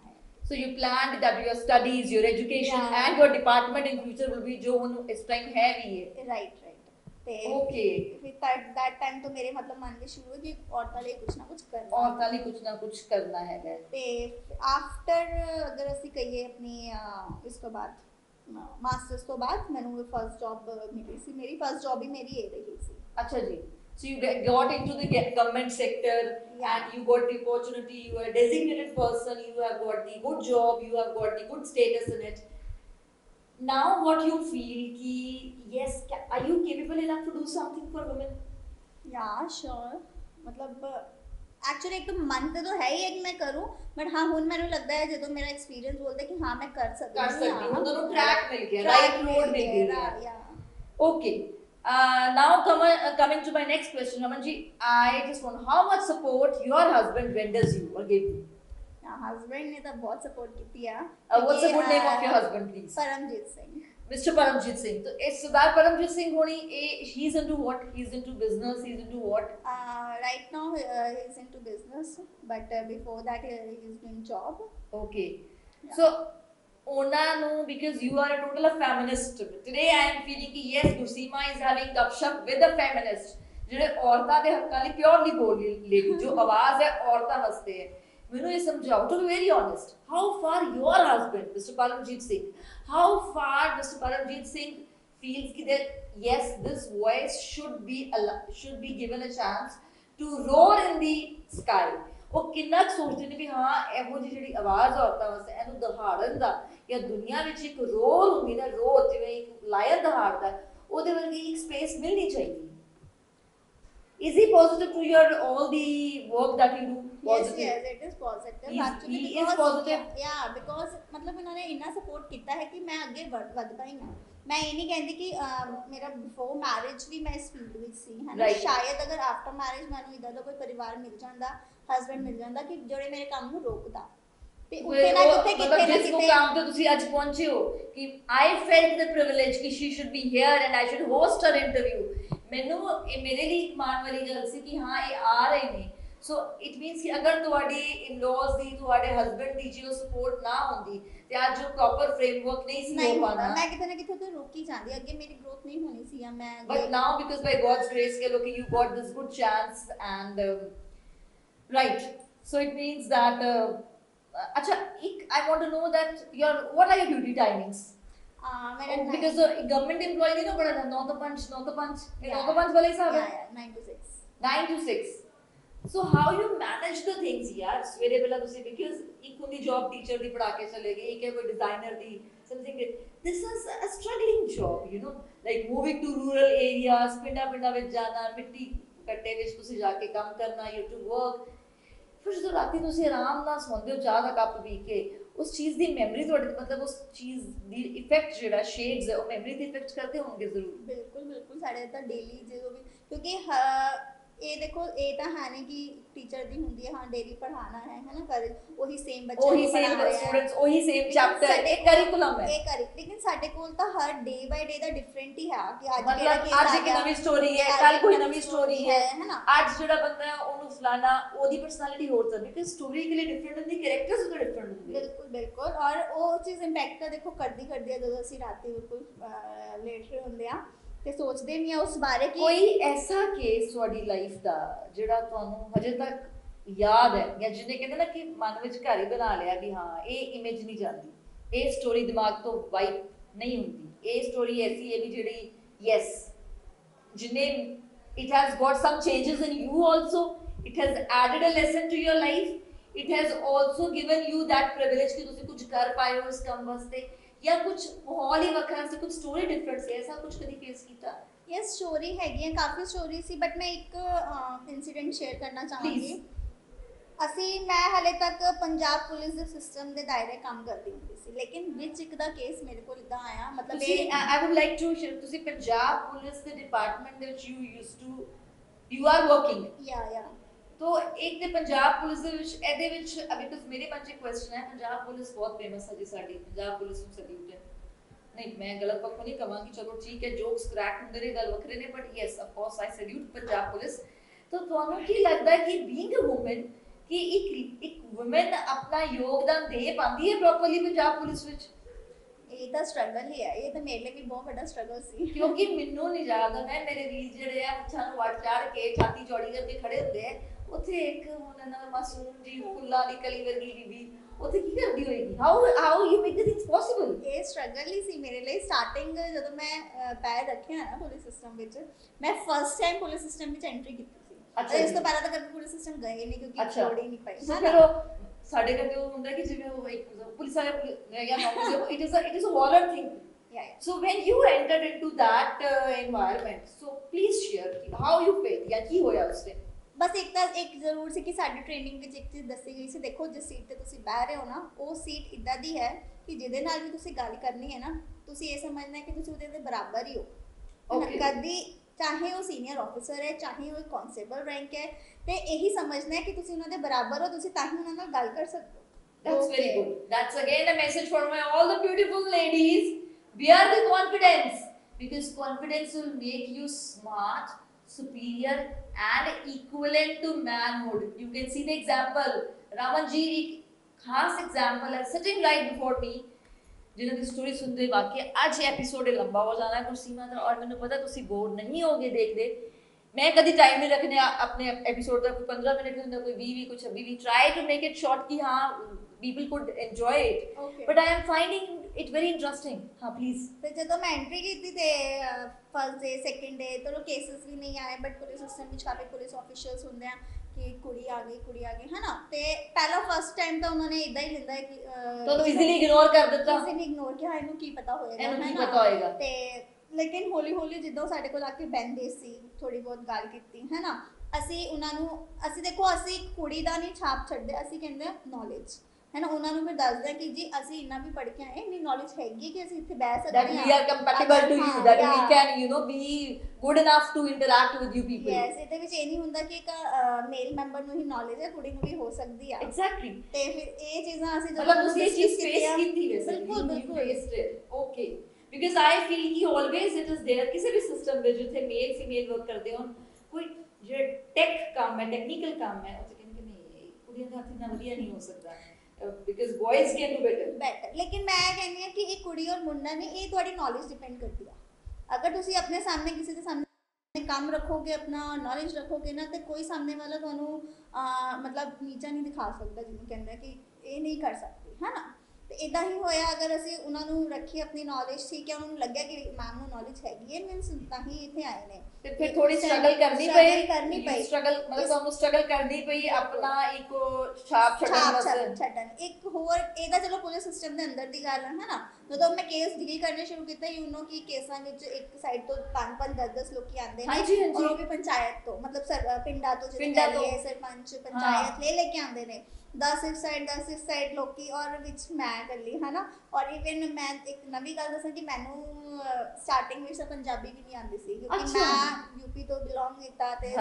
So you planned that your studies, your education Yeah. and your department in future will be जो उन्हों इस time है भी है. राइट ਤੇ Okay. ਫਿਰ that time ਤੋਂ ਮੇਰੇ ਮਤਲਬ ਮਨ ਵਿੱਚ ਸ਼ੁਰੂ ਹੋਈ ਕਿ ਔਰਤਾਂ ਲਈ ਕੁਝ ਨਾ ਕੁਝ ਕਰਨਾ ਔਰਤਾਂ ਲਈ ਕੁਝ ਨਾ ਕੁਝ ਕਰਨਾ ਹੈਗਾ. ਤੇ ਆਫਟਰ ਅਗਰ ਅਸੀਂ ਕਹੀਏ ਆਪਣੀ ਇਸ ਤੋਂ ਬਾਅਦ ਮਾਸਟਰਸ ਤੋਂ ਬਾਅਦ ਮੈਨੂੰ ਫਰਸਟ ਜੌਬ ਮਿਲੀ ਸੀ ਮੇਰੀ ਫਰਸਟ ਜੌਬ ਹੀ ਮੇਰੀ ਇਹ ਰਹੀ ਸੀ. ਅੱਛਾ ਜੀ. So you got into the government sector, Yeah. and you got the opportunity. You are a designated person. You have got the good job. You have got the good status in it. Now, what you feel? Ki yes, are you capable enough to do something for women? या sure मतलब actually एक तो मन तो है ही है कि मैं करूं बट हाँ हुन मैंने लगता है जो मेरा एक्सपीरियंस बोलता है कि हाँ मैं कर सकती हूं दोनों ट्रैक मिल गया राइट रोड मिल गया. Okay. Now coming to my next question, Raman ji, I just want how much support your husband renders you or give you? Husband ने तो बहुत सपोर्ट की है. What's the good name of your husband, please? Paramjit Singh. Mr. Paramjit Singh. So is Sardar Paramjit Singh honi? He's into what? He's into business. He's into what? Right now he's into business, but before that he's doing job. Okay. Yeah. So ਉਹਨਾਂ ਨੂੰ because you are a total a feminist. Today I am feeling कि yes, Gursima is having gupshup with a feminist. ਜਿਹੜੇ ਔਰਤਾਂ ਦੇ ਹੱਕਾਂ ਲਈ purely ਬੋਲ ਲੇਗੀ ਜੋ ਆਵਾਜ਼ ਹੈ ਔਰਤਾਂ ਵਾਸਤੇ ਹੈ. ਮੈਨੂੰ ਇਹ ਸਮਝਾਓ to be very honest, how far your husband, Mr. Paramjit Singh, how far Mr. Paramjit Singh feels कि that yes, this voice should be given a chance to roar in the sky. ਉਹ ਕਿੰਨਾ ਸੋਚਦੇ ਨੇ ਵੀ ਹਾਂ ਇਹੋ ਜਿਹੀ ਜਿਹੜੀ ਆਵਾਜ਼ ਔਰਤਾਂ ਵਾਸਤੇ ਇਹਨੂੰ ਦਹਾੜਨ ਦਾ ਜਾਂ ਦੁਨੀਆ ਵਿੱਚ ਇੱਕ ਰੋਲ ਹੁੰਦੀ ਨਾ ਰੋਲ ਜਿਵੇਂ ਇੱਕ ਲਾਇਨ ਦਹਾੜਦਾ ਉਹਦੇ ਵਰਗੀ ਇੱਕ ਸਪੇਸ ਮਿਲਣੀ ਚਾਹੀਦੀ. Is he positive to your all the work that you do? Positive? Yes, it is positive. Actually, he is positive. Yeah, because मतलब इन्होंने इतना सपोर्ट किया है कि मैं आगे बढ़ पाई ना. मैं ये नहीं कहती कि मेरा बिफोर मैरिज भी मैं इस फील्ड ਵਿੱਚ ਸੀ ਹੈ ਨਾ Right. ਸ਼ਾਇਦ ਅਗਰ ਆਫਟਰ ਮੈਰਿਜ ਮੈਨੂੰ ਇਦਾਂ ਦਾ ਕੋਈ ਪਰਿਵਾਰ ਮਿਲ ਜਾਂਦਾ ਹਸਬੰਡ ਮਿਲ ਜਾਂਦਾ ਕਿ ਜਿਹੜੇ ਮੇਰੇ ਕੰਮ ਨੂੰ ਰੋਕਦਾ ਤੇ ਉੱਥੇ ਨਾ ਕਿਤੇ ਕਿਤੇ ਨਾ ਜਿਸ ਕਿਤੇ ਮੁਕਾਮ ਤੇ ਤੁਸੀਂ ਅੱਜ ਪਹੁੰਚੇ ਹੋ ਕਿ I felt the privilege ਕਿ she should be here and I should host her interview. ਮੈਨੂੰ ਇਹ ਮੇਰੇ ਲਈ ਇੱਕ ਮਾਣ ਵਾਲੀ ਗੱਲ ਸੀ ਕਿ ਹਾਂ ਇਹ ਆ ਰਹੇ ਨੇ. ਸੋ ਇਟ ਮੀਨਸ ਕਿ ਅਗਰ ਤੁਹਾਡੀ ਇਨ-ਲॉज ਦੀ ਤੁਹਾਡੇ ਹਸਬੰਡ ਦੀ ਜੋ ਸਪੋਰਟ ਨਾ ਹੁੰਦੀ ਤੇ ਅੱਜ ਜੋ ਪ੍ਰੋਪਰ ਫਰੇਮਵਰਕ ਨਹੀਂ ਸੀ ਹੋ ਪਾਣਾ. ਮੈਂ ਕਿਤੇ ਨਾ ਕਿਤੇ ਤੇ ਰੁਕ ਹੀ ਜਾਂਦੀ ਅੱਗੇ ਮੇਰੀ ਗਰੋਥ ਨਹੀਂ ਹੋਣੀ ਸੀ ਜਾਂ ਮੈਂ But now because by God's grace ke look you got this good chance and right, so it means that acha I want to know that what are your duty timings? मेरा Because government employee नहीं ना बड़ा 9 to 5 9 to 5 Yeah. 9 to 5 वाला हिसाब है. 9 to 6. 9 to 6. So how you manage the things यार सवेरे बेला ਤੁਸੀਂ because ਇੱਕ ਹੁੰਦੀ job teacher ਦੀ ਪੜਾ ਕੇ ਚਲੇ ਗਏ ਇੱਕ ਹੈ ਕੋਈ designer the something this is a struggling job you know like moving to rural areas ਪਿੰਡਾਂ ਵਿੱਚ ਜਾਣਾ ਮਿੱਟੀ ਕੱਟੇ ਵਿੱਚ ਤੁਸੀਂ ਜਾ ਕੇ ਕੰਮ ਕਰਨਾ you have to work ਫਿਰ ਜਦੋਂ ਰਾਤੀ ਤੁਸੀਂ ਆਰਾਮ ਨਾਲ ਸੌਂਦੇ ਹੋ ਚਾਹ ਦਾ ਕੱਪ ਪੀ ਕੇ ਉਸ ਚੀਜ਼ ਦੀ ਮੈਮਰੀ ਤੁਹਾਡੇ ਮਤਲਬ ਉਸ ਚੀਜ਼ ਦੀ ਇਫੈਕਟ ਜਿਹੜਾ ਸ਼ੇਡਸ ਹੈ ਉਹ ਮੈਮਰੀ ਤੇ ਇਫੈਕਟ ਕਰਦੇ ਹੋਣਗੇ ਜ਼ਰੂਰ. ਬਿਲਕੁਲ ਸਾਡੇ ਤਾਂ ਡੇਲੀ ਜਦੋਂ ਵੀ ਕਿਉਂਕਿ ਇਹ ਦੇਖੋ ਇਹ ਤਾਂ ਹੈ ਨਹੀਂ ਕਿ ਟੀਚਰ ਦੀ ਹੁੰਦੀ ਹੈ ਹਾਂ ਡੇਲੀ ਪੜ੍ਹਾਉਣਾ ਹੈ ਨਾ ਕਰ ਉਹੀ ਸੇਮ ਬੱਚੇ ਉਹੀ ਸੇਮ ਸਟੂਡੈਂਟਸ ਉਹੀ ਸੇਮ ਚੈਪਟਰ ਇਹ ਕਰਿਕੂਲਮ ਹੈ ਲੇਕਿਨ ਸਾਡੇ ਕੋਲ ਤਾਂ ਹਰ ਡੇ ਬਾਈ ਡੇ ਦਾ ਡਿਫਰੈਂਟ ਹੀ ਹੈ ਕਿ ਅੱਜ ਮਤਲਬ ਅੱਜ ਇੱਕ ਨਵੀਂ ਸਟੋਰੀ ਹੈ ਕੱਲ ਕੋਈ ਨਵੀਂ ਸਟੋਰੀ ਹੈ ਨਾ ਅੱਜ ਜਿਹੜਾ ਬੰਦਾ ਹੈ ਉਹਨੂੰ ਫਲਾਣਾ ਉਹਦੀ ਪਰਸਨੈਲਿਟੀ ਹੋਰ ਸਕਦੀ ਕਿ ਸਟੋਰੀ ਕੇ ਲਈ ਡਿਫਰੈਂਟ ਹੁੰਦੀ ਕੈਰੈਕਟਰਸ ਉਹਦੇ ਡਿਫਰੈਂਟ ਹੁੰਦੇ ਬਿਲਕੁਲ ਔਰ ਉਹ ਚੀਜ਼ ਇੰਪੈਕਟ ਤਾਂ ਦੇਖੋ ਕਰਦੀ ਹੈ ਜਦੋਂ ਅਸੀਂ ਰਾਤੀ ਬਿਲਕੁਲ ਲੇਟ ਹੁੰਦੇ ਆ ਤੇ ਸੋਚਦੇ ਨਹੀਂ ਆ ਉਸ ਬਾਰੇ ਕਿ ਕੋਈ ਐਸਾ ਕੇਸ ਤੁਹਾਡੀ ਲਾਈਫ ਦਾ ਜਿਹੜਾ ਤੁਹਾਨੂੰ ਹਜੇ ਤੱਕ ਯਾਦ ਹੈ ਜਾਂ ਜਿਹਨੇ ਕਹਿੰਦੇ ਨਾ ਕਿ ਮਨ ਵਿੱਚ ਘਰ ਹੀ ਬਣਾ ਲਿਆ ਵੀ ਹਾਂ ਇਹ ਇਮੇਜ ਨਹੀਂ ਜਾਂਦੀ ਇਹ ਸਟੋਰੀ ਦਿਮਾਗ ਤੋਂ ਵਾਈਪ ਨਹੀਂ ਹੁੰਦੀ ਇਹ ਸਟੋਰੀ ਐਸੀ ਹੈ ਵੀ ਜਿਹੜੀ ਯੈਸ ਜਿਹਨੇ it has got some changes in you also it has added a lesson to your life it has also given you that privilege ਕਿ ਤੁਸੀਂ ਕੁਝ ਕਰ ਪਾਏ ਹੋ ਇਸ ਕੰਮ ਵਾਸਤੇ या कुछ माहौल ही वखरा से कुछ स्टोरी डिफरेंट से ऐसा कुछ कभी फेस किया यस स्टोरी हैगी काफ़ी स्टोरी सी बट मैं एक इंसिडेंट शेयर करना चाहूँगी ਅਸੀਂ ਮੈਂ ਹਾਲੇ ਤੱਕ ਪੰਜਾਬ ਪੁਲਿਸ ਦੇ ਸਿਸਟਮ ਦੇ ਦਾਇਰੇ ਕੰਮ ਕਰਦੀ ਹੁੰਦੀ ਸੀ ਲੇਕਿਨ ਵਿੱਚ ਇੱਕ ਦਾ ਕੇਸ ਮੇਰੇ ਕੋਲ ਇਦਾਂ ਆਇਆ ਮਤਲਬ ਇਹ I would like to share ਤੁਸੀਂ ਪੰਜਾਬ ਪੁਲਿਸ ਦੇ ਡਿਪਾਰਟਮੈਂਟ ਦੇ ਵਿੱਚ ਯੂ ਆਰ ਵਰਕਿੰਗ ਯਾ तो एक ਤੇ ਪੰਜਾਬ ਪੁਲਿਸ ਦੇ ਵਿੱਚ ਇਹਦੇ ਵਿੱਚ ਬਿਕਾਜ਼ ਮੇਰੇ ਮਨ 'ਚ ਕੁਐਸਚਨ ਹੈ ਪੰਜਾਬ ਪੁਲਿਸ ਬਹੁਤ ਫੇਮਸ ਹੈ ਜੀ ਸਾਡੀ ਪੰਜਾਬ ਪੁਲਿਸ ਨੂੰ ਸਲੂਟ ਹੈ ਨਹੀਂ ਮੈਂ ਗਲਤ ਪੱਖੋਂ ਨਹੀਂ ਕਹਾਂਗੀ ਚਲੋ ਠੀਕ ਹੈ ਜੋਕਸ ਕ੍ਰੈਕ ਹੁੰਦੇ ਨੇ ਗੱਲ ਵੱਖਰੇ ਨੇ but yes of course I salute Punjab police ਤਾਂ ਤੁਹਾਨੂੰ ਕੀ ਲੱਗਦਾ ਹੈ ਕਿ ਬੀਇੰਗ ਅ ਵੂਮਨ ਕਿ ਇੱਕ ਵੂਮਨ ਆਪਣਾ ਯੋਗਦਾਨ ਦੇ ਪਾਉਂਦੀ ਹੈ ਪ੍ਰੋਪਰਲੀ ਪੰਜਾਬ ਪੁਲਿਸ ਵਿੱਚ? ਇਹ ਤਾਂ ਸਟਰਗਲ ਹੀ ਹੈ, ਇਹ ਤਾਂ ਮੇਰੇ ਲਈ ਵੀ ਬਹੁਤ ਵੱਡਾ ਸਟਰਗਲ ਸੀ। ਕਿਉਂਕਿ ਮੈਨੂੰ ਨਹੀਂ ਯਾਦ ਮੈਂ ਮੇਰੇ ਵੀਰ ਜਿਹੜੇ ਆ ਮੁੱਛਾਂ ਨੂੰ ਵੱਟ ਚਾੜ ਕੇ ਛਾਤੀ ਚੌੜੀ ਕਰਕੇ ਖੜੇ ਹੁੰਦੇ ਆ, ਉੱਥੇ ਇੱਕ ਉਹਨਾਂ ਨਾਲ ਮਾਸੂਮ ਜੀ ਫੁੱਲਾਂ ਦੀ ਕਲੀ ਵਰਗੀ ਬੀਬੀ ਉੱਥੇ ਕੀ ਕਰਦੀ ਹੋਏਗੀ? How you make this possible? ਇਹ ਸਟਰਗਲ ਹੀ ਸੀ ਮੇਰੇ ਲਈ। ਸਟਾਰਟਿੰਗ ਜਦੋਂ ਮੈਂ ਪੈਰ ਰੱਖਿਆ ਨਾ ਪੁਲਿਸ ਸਿਸਟਮ ਵਿੱਚ, ਮੈਂ ਫਸਟ ਟਾਈਮ ਪੁਲਿਸ ਸਿਸਟਮ ਵਿੱਚ ਐਂਟਰੀ ਕੀਤੀ ਸੀ। ਅੱਛਾ ਇਸ ਤੋਂ ਪਹਿਲਾਂ ਤਾਂ ਕਦੇ ਪੁਲਿਸ ਸਿਸਟਮ ਗਏ ਨਹੀਂ, ਕਿਉਂਕਿ ਲੋੜ ਹੀ ਨਹੀਂ ਪਈ। ਸੋ ਫਿਰ ਉਹ ਸਾਡੇ ਕਰਕੇ ਉਹ ਹੁੰਦਾ ਕਿ ਜਿਵੇਂ ਉਹ ਇੱਕ ਪੁਲਿਸ ਵਾਲੇ ਜਾਂ ਨੌਕਰੀ, it is a valour thing. So when you entered into that environment, so please share how you felt ਜਾਂ ਕੀ ਹੋਇਆ ਉਸ ਦਿਨ? ਬਸ ਇੱਕ ਜ਼ਰੂਰ ਸੀ ਕਿ ਸਾਡੀ ਟ੍ਰੇਨਿੰਗ ਵਿੱਚ ਇੱਕ ਚੀਜ਼ ਦੱਸੀ ਗਈ ਸੀ, ਦੇਖੋ ਜਿਸ ਸੀਟ ਤੇ ਤੁਸੀਂ ਬਹਿ ਰਹੇ ਹੋ ਨਾ, ਉਹ ਸੀਟ ਇਦਾਂ ਦੀ ਹੈ ਕਿ ਜਿਹਦੇ ਨਾਲ ਵੀ ਤੁਸੀਂ ਗੱਲ ਕਰਨੀ ਹੈ ਨਾ, ਤੁਸੀਂ ਇਹ ਸਮਝਣਾ ਹੈ ਕਿ ਤੁਸੀਂ ਉਹਦੇ ਦੇ ਬਰਾਬਰ ਹੀ ਹੋ। ਕਦੀ ਚਾਹੇ ਉਹ ਸੀਨੀਅਰ ਆਫੀਸਰ ਹੈ, ਚਾਹੇ ਉਹ ਕਾਂਸਟੇਬਲ ਰੈਂਕ ਹੈ, ਤੇ ਇਹੀ ਸਮਝਣਾ ਹੈ ਕਿ ਤੁਸੀਂ ਉਹਨਾਂ ਦੇ ਬਰਾਬਰ ਹੋ, ਤੁਸੀਂ ਤਾਂ ਹੀ ਉਹਨਾਂ ਨਾਲ ਗੱਲ ਕਰ ਸਕਦੇ ਹੋ। That's very good. That's again a message for my all the beautiful ladies. Wear the confidence, because confidence will make you smart, superior and equivalent to manhood. You can see the example. Raman ji एक खास example है sitting right before me, जिन्हों की story सुनते वाकई आज episode लंबा हो जाना है गुरसीमा का, और मैंने पता तुसी बोर नहीं होगे देखते। मैं कभी टाइम नहीं रखने अपने एपिसोड का, कोई 15 मिनट होंगे, कोई 20 कुछ 26, try to make it short कि हाँ people could enjoy it, but I am finding it very interesting. हाँ please। ਤੇ ਜਦੋਂ ਮੈਂ ਐਂਟਰੀ ਕੀਤੀ ਤੇ ਫਸਟ ਡੇ ਸੈਕੰਡ ਡੇ ਚਲੋ ਕੇਸਸ ਵੀ ਨਹੀਂ ਆਏ, ਬਟ ਪੁਲਿਸ ਸਿਸਟਮ ਵਿੱਚ ਕਾਫੀ ਪੁਲਿਸ ਆਫੀਸ਼ੀਅਲਸ ਹੁੰਦੇ ਆ ਕਿ ਕੁੜੀ ਆ ਗਈ ਹੈ ਨਾ, ਤੇ ਪਹਿਲਾ ਫਸਟ ਟਾਈਮ ਤਾਂ ਉਹਨਾਂ ਨੇ ਇਦਾਂ ਹੀ ਲੈਂਦਾ ਹੈ ਕਿ ਤੁਹਾਨੂੰ ਇਜ਼ੀਲੀ ਇਗਨੋਰ ਕਰ ਦਿੱਤਾ। ਇਜ਼ੀਲੀ ਇਗਨੋਰ ਕਿ ਹਾਂ ਇਹਨੂੰ ਕੀ ਪਤਾ ਹੋਏਗਾ, ਇਹਨੂੰ ਕੀ ਪਤਾ ਹੋਏਗਾ। ਤੇ ਲੇਕਿਨ ਹੌਲੀ ਹੌਲੀ ਜਿੱਦਾਂ ਸਾਡੇ ਕੋਲ ਆ ਕੇ ਬੈਠਦੇ ਸੀ, ਥੋੜੀ ਬਹੁਤ ਗੱਲ ਕੀਤੀ ਹੈ ਨਾ, ਅਸੀਂ ਉਹਨਾਂ ਨੂੰ ਦੇਖੋ ਅਸੀਂ ਕੁੜੀ ਦਾ ਨਹੀਂ ਛਾਪ ਛੱਡਦੇ, ਅਸੀਂ ਕਹਿੰਦੇ ਆ ਨੌਲੇਜ है ना, उन्होंने फिर दस दिया कि जी ਅਸੀਂ ਇੰਨਾ ਵੀ ਪੜ੍ਹ ਕੇ ਆਏ, ਇੰਨੀ ਨੌਲੇਜ ਹੈਗੀ ਕਿ ਅਸੀਂ ਇੱਥੇ ਬਹਿ ਸਕਦੇ ਹਾਂ, that we are compatible to you, that we can you know be good enough to interact with you people. yes, ਇਹਦੇ ਵਿੱਚ ਇਹ ਨਹੀਂ ਹੁੰਦਾ ਕਿ ਇੱਕ ਮੇਲ ਮੈਂਬਰ ਨੂੰ ਹੀ ਨੌਲੇਜ ਹੈ, ਕੁੜੀ ਨੂੰ ਵੀ ਹੋ ਸਕਦੀ ਆ। exactly। ਤੇ ਫਿਰ ਇਹ ਚੀਜ਼ਾਂ ਅਸੀਂ मतलब ਤੁਸੀਂ ਇਹ ਚੀਜ਼ ਫੇਸ ਕੀਤੀ ਵੈਸੇ? ਬਿਲਕੁਲ okay, because I feel कि always it is there ਕਿਸੇ ਵੀ ਸਿਸਟਮ ਵਿੱਚ ਜਿੱਥੇ ਮੇਲ ਫੀਮੇਲ ਵਰਕ ਕਰਦੇ ਹੋਣ, ਕੋਈ ਜਿਹੜਾ ਟੈਕ ਕੰਮ ਹੈ, ਟੈਕਨੀਕਲ ਕੰਮ ਹੈ, ਉਹ ਕਹਿੰਦੇ ਨਹੀਂ ਕੁੜੀਆਂ ਦਾ ਹੱਥ ਇੰਨਾ ਵਧੀਆ ਨਹੀਂ ਹੋ ਸਕਦਾ, because boys can do better। लेकिन मैं कहनी है कि एक कुड़ी और मुंडा ने ये थोड़ी नॉलेज डिपेंड करती है। अगर तुसी अपने सामने किसी के सामने काम रखोगे, अपना नॉलेज रखोगे ना, तो कोई सामने वाला तुहानू मतलब नीचा नहीं दिखा सकता, जिन्होंने कहना है कि ये नहीं कर सकती है ना। तो इदा ही होया, अगर ਅਸੀਂ ਉਹਨਾਂ ਨੂੰ ਰੱਖੀ ਆਪਣੀ ਨੌਲੇਜ, ਠੀਕ ਹੈ, ਉਹਨਾਂ ਨੂੰ ਲੱਗਿਆ ਕਿ ਮੈਮ ਨੂੰ ਨੌਲੇਜ ਹੈਗੀ ਹੈ, ਮੀਨਸ ਤਾਂ ਹੀ ਇੱਥੇ ਆਏ ਨੇ। ਤੇ ਫਿਰ ਥੋੜੀ ਸਟਰਗਲ ਕਰਨੀ ਪਈ ਸਟਰਗਲ ਮਤਲਬ ਤੁਹਾਨੂੰ ਸਟਰਗਲ ਕਰਨੀ ਪਈ ਆਪਣਾ ਇੱਕ ਛਾਪ ਛੱਡਣ। ਇੱਕ ਹੋਰ ਇਹਦਾ ਚਲੋ ਪੁਲਿਸ ਸਿਸਟਮ ਦੇ ਅੰਦਰ ਦੀ ਗੱਲ ਹੈ ਨਾ, ਜਦੋਂ ਮੈਂ ਕੇਸ ਡੀਲ ਕਰਨੇ ਸ਼ੁਰੂ ਕੀਤਾ, ਯੂ ਨੋ ਕਿ ਕੇਸਾਂ ਵਿੱਚ ਇੱਕ ਸਾਈਡ ਤੋਂ 5-5 10-10 ਲੋਕੀ ਆਉਂਦੇ ਨੇ, ਔਰ ਉਹ ਵੀ ਪੰਚਾਇਤ ਤੋਂ, ਮਤਲਬ ਪਿੰਡਾਂ ਤੋਂ, ਜਿਵੇਂ ਸਰਪੰਚ ਪੰਚਾਇਤ ਲੈ ਕੇ ਆਉਂਦੇ ਨੇ, 10 ਇਸ ਸਾਈਡ ਲੋਕੀ, ਔਰ ਵਿੱਚ ਮੈਂ ਇਕੱਲੀ ਹੈ ਨਾ। ਔਰ ਇਵਨ ਮੈਂ ਇੱਕ ਨਵੀਂ ਗੱਲ ਦੱਸਾਂ ਕਿ ਮੈਨੂੰ ਸਟਾਰਟਿੰਗ ਵਿੱਚ ਪੰਜਾਬੀ ਵੀ ਨਹੀਂ ਆਉਂਦੀ ਸੀ, ਕਿਉਂਕਿ ਮੈਂ ਯੂਪੀ ਤੋਂ ਬਿਲੋਂਗ ਕੀਤਾ ਤੇ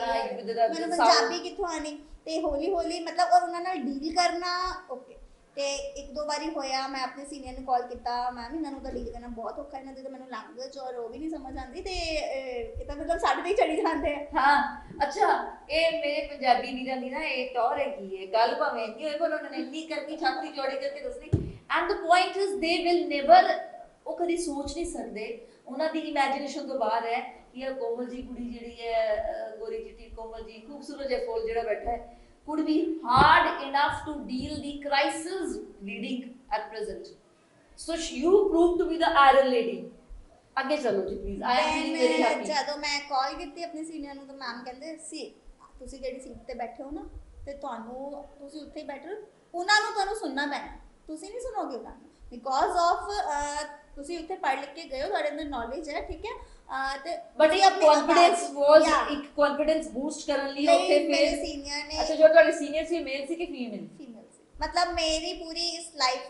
ਮੈਨੂੰ ਪੰਜਾਬੀ ਕਿੱਥੋਂ ਆਣੀ। ਤੇ ਹੌਲੀ ਹੌਲੀ ਮਤਲਬ ਔਰ ਉਹਨਾਂ ਨਾਲ ਡੀਲ ਕਰਨਾ ਓਕੇ। ਤੇ ਇੱਕ ਦੋ ਵਾਰੀ ਹੋਇਆ, ਮੈਂ ਆਪਣੇ ਸੀਨੀਅਰ ਨੂੰ ਕਾਲ ਕੀਤਾ, ਮੈਮ ਇਹਨਾਂ ਨੂੰ ਤਾਂ ਡੀਲ ਕਰਨਾ ਬਹੁਤ ਔਖਾ, ਇਹਨਾਂ ਦੀ ਤਾਂ ਮੈਨੂੰ ਲੈਂਗੁਏਜ ਔਰ ਉਹ ਵੀ ਨਹੀਂ ਸਮਝ ਆਉਂਦੀ, ਤੇ ਇਹ ਤਾਂ ਮਤਲਬ ਸਾਡੇ ਤੇ ਹੀ ਚੜੀ ਜਾਂਦੇ ਆ। ਹਾਂ ਅੱਛਾ, ਇਹ ਮੇਰੇ ਪੰਜਾਬੀ ਨਹੀਂ ਜਾਂਦੀ ਨਾ, ਇਹ ਟੌਰ ਹੈਗੀ ਹੈ, ਗੱਲ ਭਾਵੇਂ ਇੰਨੀ ਹੋਏ ਪਰ ਉਹਨਾਂ ਨੇ ਇੰਨੀ ਕਰਨੀ, ਛਾਤੀ ਚੌੜੀ ਕਰਕੇ ਦੱਸਣੀ। And the point is they will never, ਉਹ ਕਦੀ ਸੋਚ ਨਹੀਂ ਸਕਦੇ, ਉਹਨਾਂ ਦੀ ਇਮੈਜੀਨੇਸ਼ਨ ਤੋਂ ਬਾਹਰ ਹੈ ਕਿ ਇਹ ਕੋਮਲ ਜੀ ਕੁੜੀ ਜਿਹੜੀ ਹੈ, ਗੋਰੀ ਚਿੱਟੀ ਕੋਮਲ ਜੀ, ਖੂਬਸੂਰਤ ਜਿਹਾ ਫੁੱਲ ਜਿਹੜਾ ਬੈਠਾ ਹੈ, could be hard enough to deal the crisis leading at present. So you proved to be the iron lady. ਅੱਗੇ ਚਲੋ ਜੀ please, I am feeling very happy। ਜਦੋਂ ਮੈਂ ਕਾਲ ਕੀਤੀ ਆਪਣੇ ਸੀਨੀਅਰ ਨੂੰ, ਤਾਂ ਮੈਮ ਕਹਿੰਦੇ ਸੀ ਤੁਸੀਂ ਜਿਹੜੀ ਸੀਟ ਤੇ ਬੈਠੇ ਹੋ ਨਾ, ਤੇ ਤੁਹਾਨੂੰ ਤੁਸੀਂ ਉੱਥੇ ਹੀ ਬੈਠੋ, ਉਹਨਾਂ ਨੂੰ ਤੁਹਾਨੂੰ ਸੁਣਨਾ ਪੈਣਾ, ਤੁਸੀਂ ਨਹੀਂ ਸੁਣੋਗੇ ਉਹਨਾਂ ਨੂੰ, ਬਿਕੋਜ਼ ਆਫ ਤੁਸੀਂ ਉੱਥੇ ਪੜ੍ਹ ਲਿਖ ਕੇ ਗਏ ਹੋ, ਤੁਹਾਡੇ ਅੰਦਰ ਨੌਲੇਜ ਹੈ, ਠੀਕ ਹੈ, ਤੇ ਬਟ ਇਹ ਕੌਨਫੀਡੈਂਸ ਵਾਸ ਇੱਕ ਕੌਨਫੀਡੈਂਸ ਬੂਸਟ ਕਰਨ ਲਈ ਉੱਥੇ ਫਿਰ ਮੇਰੇ ਸੀਨੀਅਰ ਨੇ। ਅੱਛਾ, ਜੋ ਤੁਹਾਡੇ ਸੀਨੀਅਰ ਸੀ ਮੇਲ ਸੀ ਕਿ ਫੀਮੇਲ? ਫੀਮੇਲ ਸੀ, ਮਤਲਬ ਮੇਰੀ ਪੂਰੀ ਇਸ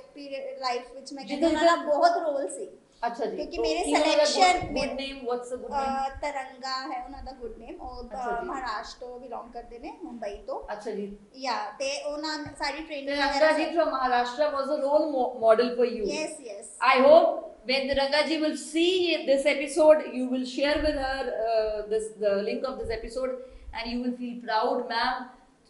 ਲਾਈਫ ਵਿੱਚ ਮੈਂ ਕਹਿੰਦਾ ਉਹਨਾਂ ਦਾ ਬਹੁਤ ਰੋਲ ਸੀ। अच्छा जी, क्योंकि मेरे selection good name, what's a good name? तरंगा है ਉਹਨਾਂ ਦਾ ਗੁੱਡ ਨੇਮ, ਉਹ ਮਹਾਰਾਸ਼ਟਰ ਤੋਂ ਬਿਲੋਂਗ ਕਰਦੇ ਨੇ, ਮੁੰਬਈ ਤੋਂ। ਅੱਛਾ ਜੀ, ਯਾ ਤੇ ਉਹਨਾਂ ਸਾਰੀ ਟ੍ਰੇਨਿੰਗ ਤਰੰਗਾ ਜੀ from Maharashtra was a role model for you। yes I hope when Taranga ji will see this episode, you will share with her the link of this episode and you will feel proud, ma'am,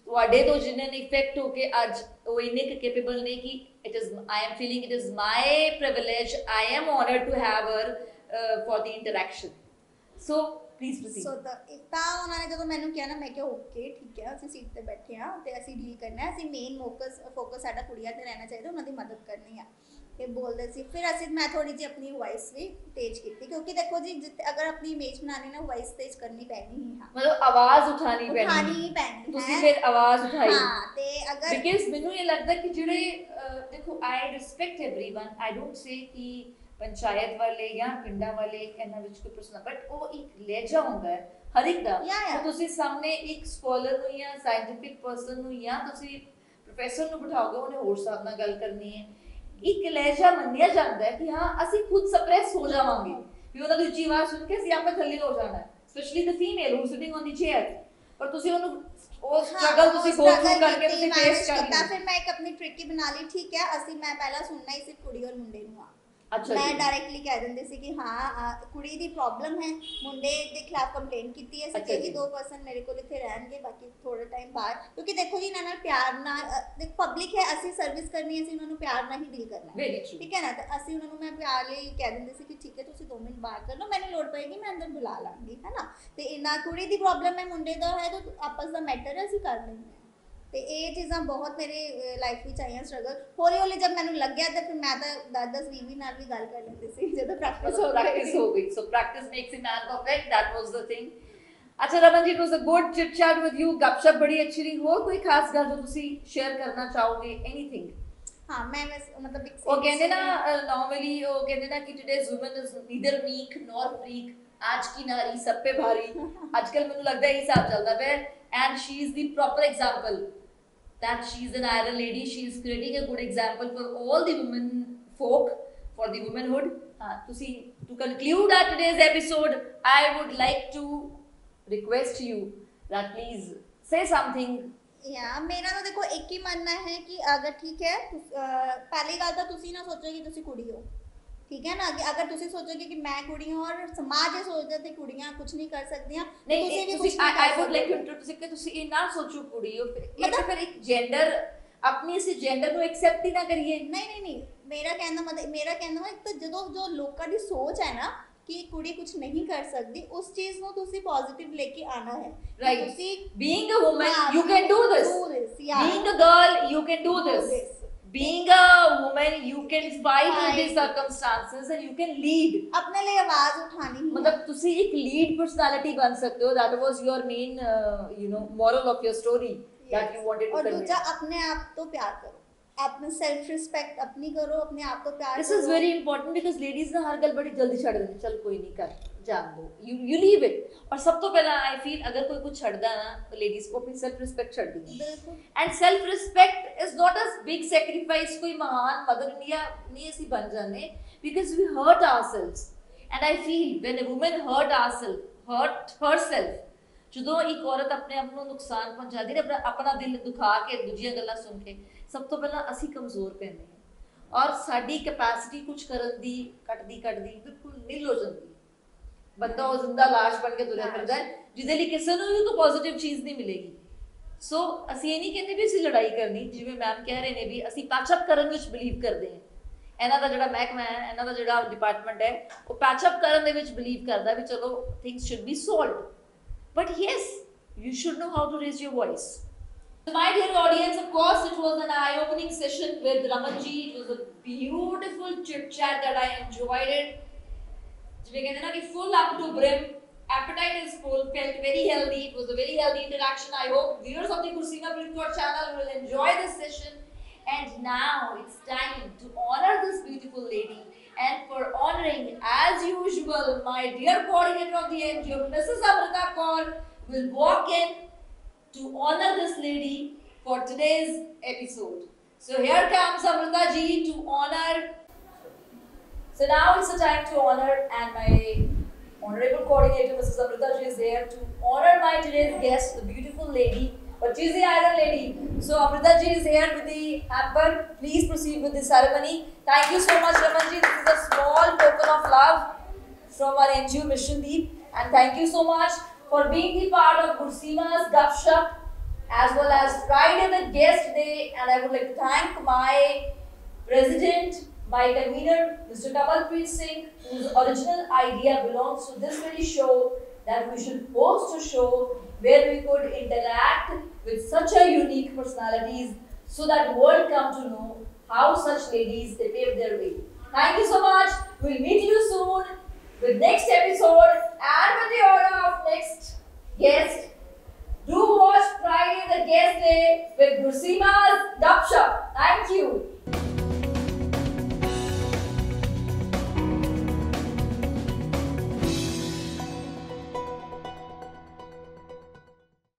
ਤੁਹਾਡੇ ਤੋਂ ਜਿਨ੍ਹਾਂ ਨੇ effect ਹੋ ਕੇ ਅੱਜ ਉਹ ਇੰਨੇ capable ਨੇ ਕਿ it is I am feeling it is my privilege I am honoured to have her for the interaction so please proceed so ਤਾਂ ਉਹਨਾਂ ਨੇ ਜਦੋਂ ਮੈਨੂੰ ਕਿਹਾ ਨਾ ਮੈਂ ਕਿਹਾ ਓਕੇ ਠੀਕ ਹੈ ਅਸੀਂ ਸੀਟ ਤੇ ਬੈਠੇ ਹਾਂ ਤੇ ਅਸੀਂ ਡੀਲ ਕਰਨਾ ਹੈ ਅਸੀਂ ਮੇਨ ਫੋਕਸ ਸਾਡਾ ਕੁੜੀਆਂ ਤੇ ਰਹਿਣਾ ਚਾਹੀਦਾ ਉਹਨਾਂ ਦੀ ਮਦਦ ਕਰਨੀ ਆ ਇਹ ਬੋਲਦੇ ਸੀ ਫਿਰ ਅਸੀਂ ਮੈਂ ਥੋੜੀ ਜਿਹੀ ਆਪਣੀ ਵੌਇਸ ਵੀ ਤੇਜ਼ ਕੀਤੀ ਕਿਉਂਕਿ ਦੇਖੋ ਜੀ ਅਗਰ ਆਪਣੀ ਇਮੇਜ ਬਣਾਣੀ ਨਾ ਵੌਇਸ ਤੇਜ਼ ਕਰਨੀ ਪੈਣੀ ਹੀ ਹਾਂ ਮਤਲਬ ਆਵਾਜ਼ ਉਠਾਣੀ ਪੈਣੀ ਤੁਸੀਂ ਫਿਰ ਆਵਾਜ਼ ਉਠਾਈ ਹਾਂ ਤੇ ਅਗਰ ਬਿਕਾਜ਼ ਮੈਨੂੰ ਇਹ ਲੱਗਦਾ ਕਿ ਜਿਹੜੇ ਦੇਖੋ I respect everyone I don't say ਕਿ ਪੰਚਾਇਤ ਵਾਲੇ ਜਾਂ ਪਿੰਡਾਂ ਵਾਲੇ ਇਹਨਾਂ ਵਿੱਚ ਕੋਈ ਪ੍ਰਸ਼ਨ ਬਟ ਉਹ ਇੱਕ ਲਹਿਜਾ ਹੁੰਦਾ ਹੈ ਹਰ ਇੱਕ ਦਾ ਤੁਸੀਂ ਸਾਹਮਣੇ ਇੱਕ ਸਕਾਲਰ ਨੂੰ ਜਾਂ ਸਾਇੰਟਿਫਿਕ ਪਰਸਨ ਨੂੰ ਜਾਂ ਤੁਸੀਂ ਪ੍ਰੋਫੈਸਰ ਨੂੰ ਬਿਠਾਓਗੇ ਉਹਨੇ ਹੋਰ ਹਿਸਾਬ ਨਾਲ ਗੱਲ ਕਰਨੀ ਹੈ ਇੱਕ ਲਹਿਜਾ ਮੰਨਿਆ ਜਾਂਦਾ ਹੈ ਕਿ ਹਾਂ ਅਸੀਂ ਖੁਦ ਸਪਰੈਸ ਹੋ ਜਾਵਾਂਗੇ ਵੀ ਉਹਨਾਂ ਦੀ ਉੱਚੀ ਆਵਾਜ਼ ਸੁਣ ਕੇ ਅਸੀਂ ਆਪੇ ਥੱਲੇ ਹੋ ਜਾਣਾ ਹੈ specially the female who sitting on the chair ਪਰ ਤੁਸੀਂ ਉਹਨੂੰ ਉਹ ਸਟਰਗਲ ਤੁਸੀਂ ਗੋ ਥਰੂ ਕਰਕੇ ਤੁਸੀਂ ਫੇਸ ਕਰ ਲਿਆ ਫਿਰ ਮੈਂ ਇੱਕ ਆਪਣੀ ਟ੍ਰਿਕੀ ਬਣਾ ਲਈ ਠੀਕ ਹੈ ਅਸੀਂ ਮੈਂ ਪਹਿਲਾਂ ਸੁਣਨਾ ਹੀ ਸਿਰਫ ਕੁੜੀ ਔਰ ਮੁੰਡੇ ਨੂੰ ਆ ਅੱਛਾ ਮੈਂ ਡਾਇਰੈਕਟਲੀ ਕਹਿ ਦਿੰਦੀ ਸੀ ਕਿ ਹਾਂ ਕੁੜੀ ਦੀ ਪ੍ਰੋਬਲਮ ਹੈ ਮੁੰਡੇ ਦੇ ਖਿਲਾਫ ਕੰਪਲੇਨ ਕੀਤੀ ਹੈ ਸਿਰਫ ਇਹੀ 2% ਮੇਰੇ ਕੋਲ ਇੱਥੇ ਰਹਿਣਗੇ ਬਾਕੀ ਥੋੜੇ ਟਾਈਮ ਬਾਅਦ ਕਿਉਂਕਿ ਦੇਖੋ ਜੀ ਇਹਨਾਂ ਨਾਲ ਪਿਆਰ ਨਾਲ ਦੇਖ ਪਬਲਿਕ ਹੈ ਅਸੀਂ ਸਰਵਿਸ ਕਰਨੀ ਹੈ ਅਸੀਂ ਉਹਨਾਂ ਨੂੰ ਪਿਆਰ ਨਾਲ ਹੀ ਡੀਲ ਕਰਨਾ ਹੈ ਠੀਕ ਹੈ ਨਾ ਤਾਂ ਅਸੀਂ ਉਹਨਾਂ ਨੂੰ ਮੈਂ ਪਿਆਰ ਲਈ ਕਹਿ ਦਿੰਦੀ ਸੀ ਕਿ ਠੀਕ ਹੈ ਤੁਸੀਂ 2 ਮਿੰਟ ਬਾਅਦ ਕਰ ਲਓ ਮੈਨੂੰ ਲੋੜ ਪਏਗੀ ਮੈਂ ਅੰਦਰ ਬੁਲਾ ਲਾਂਗੀ ਹੈ ਨਾ ਤੇ ਇਹਨਾਂ ਕੁੜੀ ਦੀ ਪ੍ਰੋਬਲਮ ਹੈ ਮੁੰਡੇ ਦਾ ਹੈ ਤਾਂ ਆਪਸ ਦਾ ਮੈਟਰ ਹੈ ਅਸੀਂ ਕਰ ਲੈਂਦੇ ਹਾਂ ਤੇ ਇਹ ਚੀਜ਼ਾਂ ਬਹੁਤ ਮੇਰੇ ਲਾਈਫ ਵਿੱਚ ਆਈਆਂ ਸਟਰਗਲ ਹੌਲੀ ਹੌਲੀ ਜਦ ਮੈਨੂੰ ਲੱਗਿਆ ਤਾਂ ਫਿਰ ਮੈਂ ਤਾਂ 10-20 ਨਾਲ ਵੀ ਗੱਲ ਕਰ ਲੈਂਦੀ ਸੀ ਜਦੋਂ ਪ੍ਰੈਕਟਿਸ ਹੋ ਗਈ so practice makes a man perfect that was the thing ਅੱਛਾ Raman ji it was a good chit chat with you ਗੱਪਸ਼ਪ ਬੜੀ ਅੱਛੀ ਰਹੀ ਹੋਰ ਕੋਈ ਖਾਸ ਗੱਲ ਜੋ ਤੁਸੀਂ ਸ਼ੇਅਰ ਕਰਨਾ ਚਾਹੋਗੇ ਐਨੀਥਿੰਗ ਹਾਂ ਮੈਂ ਮਤਲਬ ਉਹ ਕਹਿੰਦੇ ਨਾ ਨਾਰਮਲੀ ਉਹ ਕਹਿੰਦੇ ਨਾ ਕਿ today's woman is neither weak nor freak आज की नारी सब पे भारी आजकल मैंने लगता है ये सब चलता है and she is the proper example that she is an iron lady she is creating a good example for all the women folk for the womanhood to conclude our today's episode I would like to request you that please say something मेरा तो देखो एक ही मानना है कि अगर ठीक है पहली गल तो तुसी ना सोचो कि तुसी कुड़ी हो ठीक है ना अगर तुसी सोचोगे कि मैं कुड़ी हूं और समाज ये सोचदा ते कुड़ियां कुछ नहीं कर सकदियां तुसी भी कुछ I would like to introduce कि तुसी ये ना सोचो कुड़ी हो मतलब फिर एक जेंडर अपनी इस जेंडर ਨੂੰ ਐਕਸੈਪਟ ਹੀ ਨਾ ਕਰੀਏ नहीं मेरा कहना मतलब एक तो जो ਲੋਕਾਂ ਦੀ ਸੋਚ ਹੈ ਨਾ कि कुड़ी कुछ नहीं कर सकती उस चीज ਨੂੰ ਤੁਸੀਂ ਪੋਜ਼ਿਟਿਵ ਲੈ ਕੇ ਆਣਾ ਹੈ right ਤੁਸੀਂ being a woman you can do this being a girl you can do this being a woman you can fight with the circumstances and you can lead अपने लिए आवाज उठानी मतलब ਤੁਸੀਂ ਇੱਕ ਲੀਡ ਪਰਸਨੈਲਿਟੀ ਬਣ ਸਕਦੇ ਹੋ that was your main moral of your story that you wanted to और convey दूसरा अपने आप तो प्यार करो अपने सेल्फ रिस्पेक्ट अपनी करो अपने आप को प्यार this is very important because ladies ना हर गल बड़ी जल्दी छड़ देंगे चल कोई नहीं कर जान दो you leave it और सब तो पहला I feel अगर कोई कुछ छड़दा ना तो ladies को अपनी self respect छड़ दी and self respect is not a big sacrifice कोई महान मदर इंडिया नहीं ऐसी बन जाने because we hurt ourselves and I feel when a woman hurt herself ਜਦੋਂ ਇੱਕ ਔਰਤ ਆਪਣੇ ਆਪ ਨੂੰ ਨੁਕਸਾਨ ਪਹੁੰਚਾਦੀ ਹੈ ਆਪਣਾ ਦਿਲ ਦੁਖਾ ਕੇ ਦੂਜੀਆਂ ਗੱਲਾਂ ਸੁਣ ਕੇ ਸਭ ਤੋਂ ਪਹਿਲਾਂ ਅਸੀਂ ਕਮਜ਼ੋਰ ਪੈਂਦੇ ਹਾਂ ਔਰ ਸਾਡੀ ਕੈਪੈਸਿਟੀ ਕੁਝ ਕਰਨ ਦੀ ਘਟਦੀ ਬਿਲਕੁਲ ਨਿਲ ਹੋ ਜਾਂਦੀ ਹੈ ਬੰਦਾ ਉਹ ਜ਼ਿੰਦਾ ਲਾਸ਼ ਬਣ ਕੇ ਤੁਰਿਆ ਫਿਰਦਾ ਹੈ ਜਿਹਦੇ ਲਈ ਕਿਸੇ ਨੂੰ ਵੀ ਕੋਈ ਪੋਜ਼ਿਟਿਵ ਚੀਜ਼ ਨਹੀਂ ਮਿਲੇਗੀ ਸੋ ਅਸੀਂ ਇਹ ਨਹੀਂ ਕਹਿੰਦੇ ਵੀ ਅਸੀਂ ਲੜਾਈ ਕਰਨੀ ਜਿਵੇਂ ਮੈਮ ਕਹਿ ਰਹੇ ਨੇ ਵੀ ਅਸੀਂ ਪੈਚ ਅਪ ਕਰਨ ਵਿੱਚ ਬਿਲੀਵ ਕਰਦੇ ਹਾਂ ਇਹਨਾਂ ਦਾ ਜਿਹੜਾ ਮਹਿਕਮਾ ਹੈ ਇਹਨਾਂ ਦਾ ਜਿਹੜਾ ਡਿਪਾਰਟਮੈਂਟ ਹੈ ਉਹ ਪੈਚ ਅਪ ਕਰਨ ਦੇ ਵਿੱਚ ਬਿਲੀਵ ਕਰਦਾ ਵੀ ਚਲੋ things should be solved but yes you should know how to raise your voice my dear audience of course it was an eye-opening session with Raman ji it was a beautiful chit chat that I enjoyed it ਜਿਵੇਂ ਕਹਿੰਦੇ ਨਾ ਕਿ full up to brim appetite is full felt very healthy it was a very healthy interaction I hope viewers of the Gursima Preetkaur channel will enjoy this session and now it's time to honor this beautiful lady and for honoring as usual my dear coordinator of the NGO Mrs. Amrita Kaur will walk in to honor this lady for today's episode so here comes Amrita ji to honor so now it's the time to honor and my honorable coordinator Mrs. Amrita ji is there to honor my today's guest the beautiful lady but she's the iron lady so Amrita ji is here with the hamper please proceed with the ceremony thank you so much Raman ji this is a small token of love from our NGO Mission Deep and thank you so much for being the part of Gursima's Gupshup as well as Friday the Guest Day, and I would like to thank my president, my convener, Mr. Kamalpreet Singh, whose original idea belongs to this very show, that we should host a show where we could interact with such a unique personalities so that world come to know how such ladies they pave their way. Thank you so much. We'll meet you soon with next episode and with the order of next guest. Do watch Friday the Guest Day with Gurseema's Gupshup. Thank you.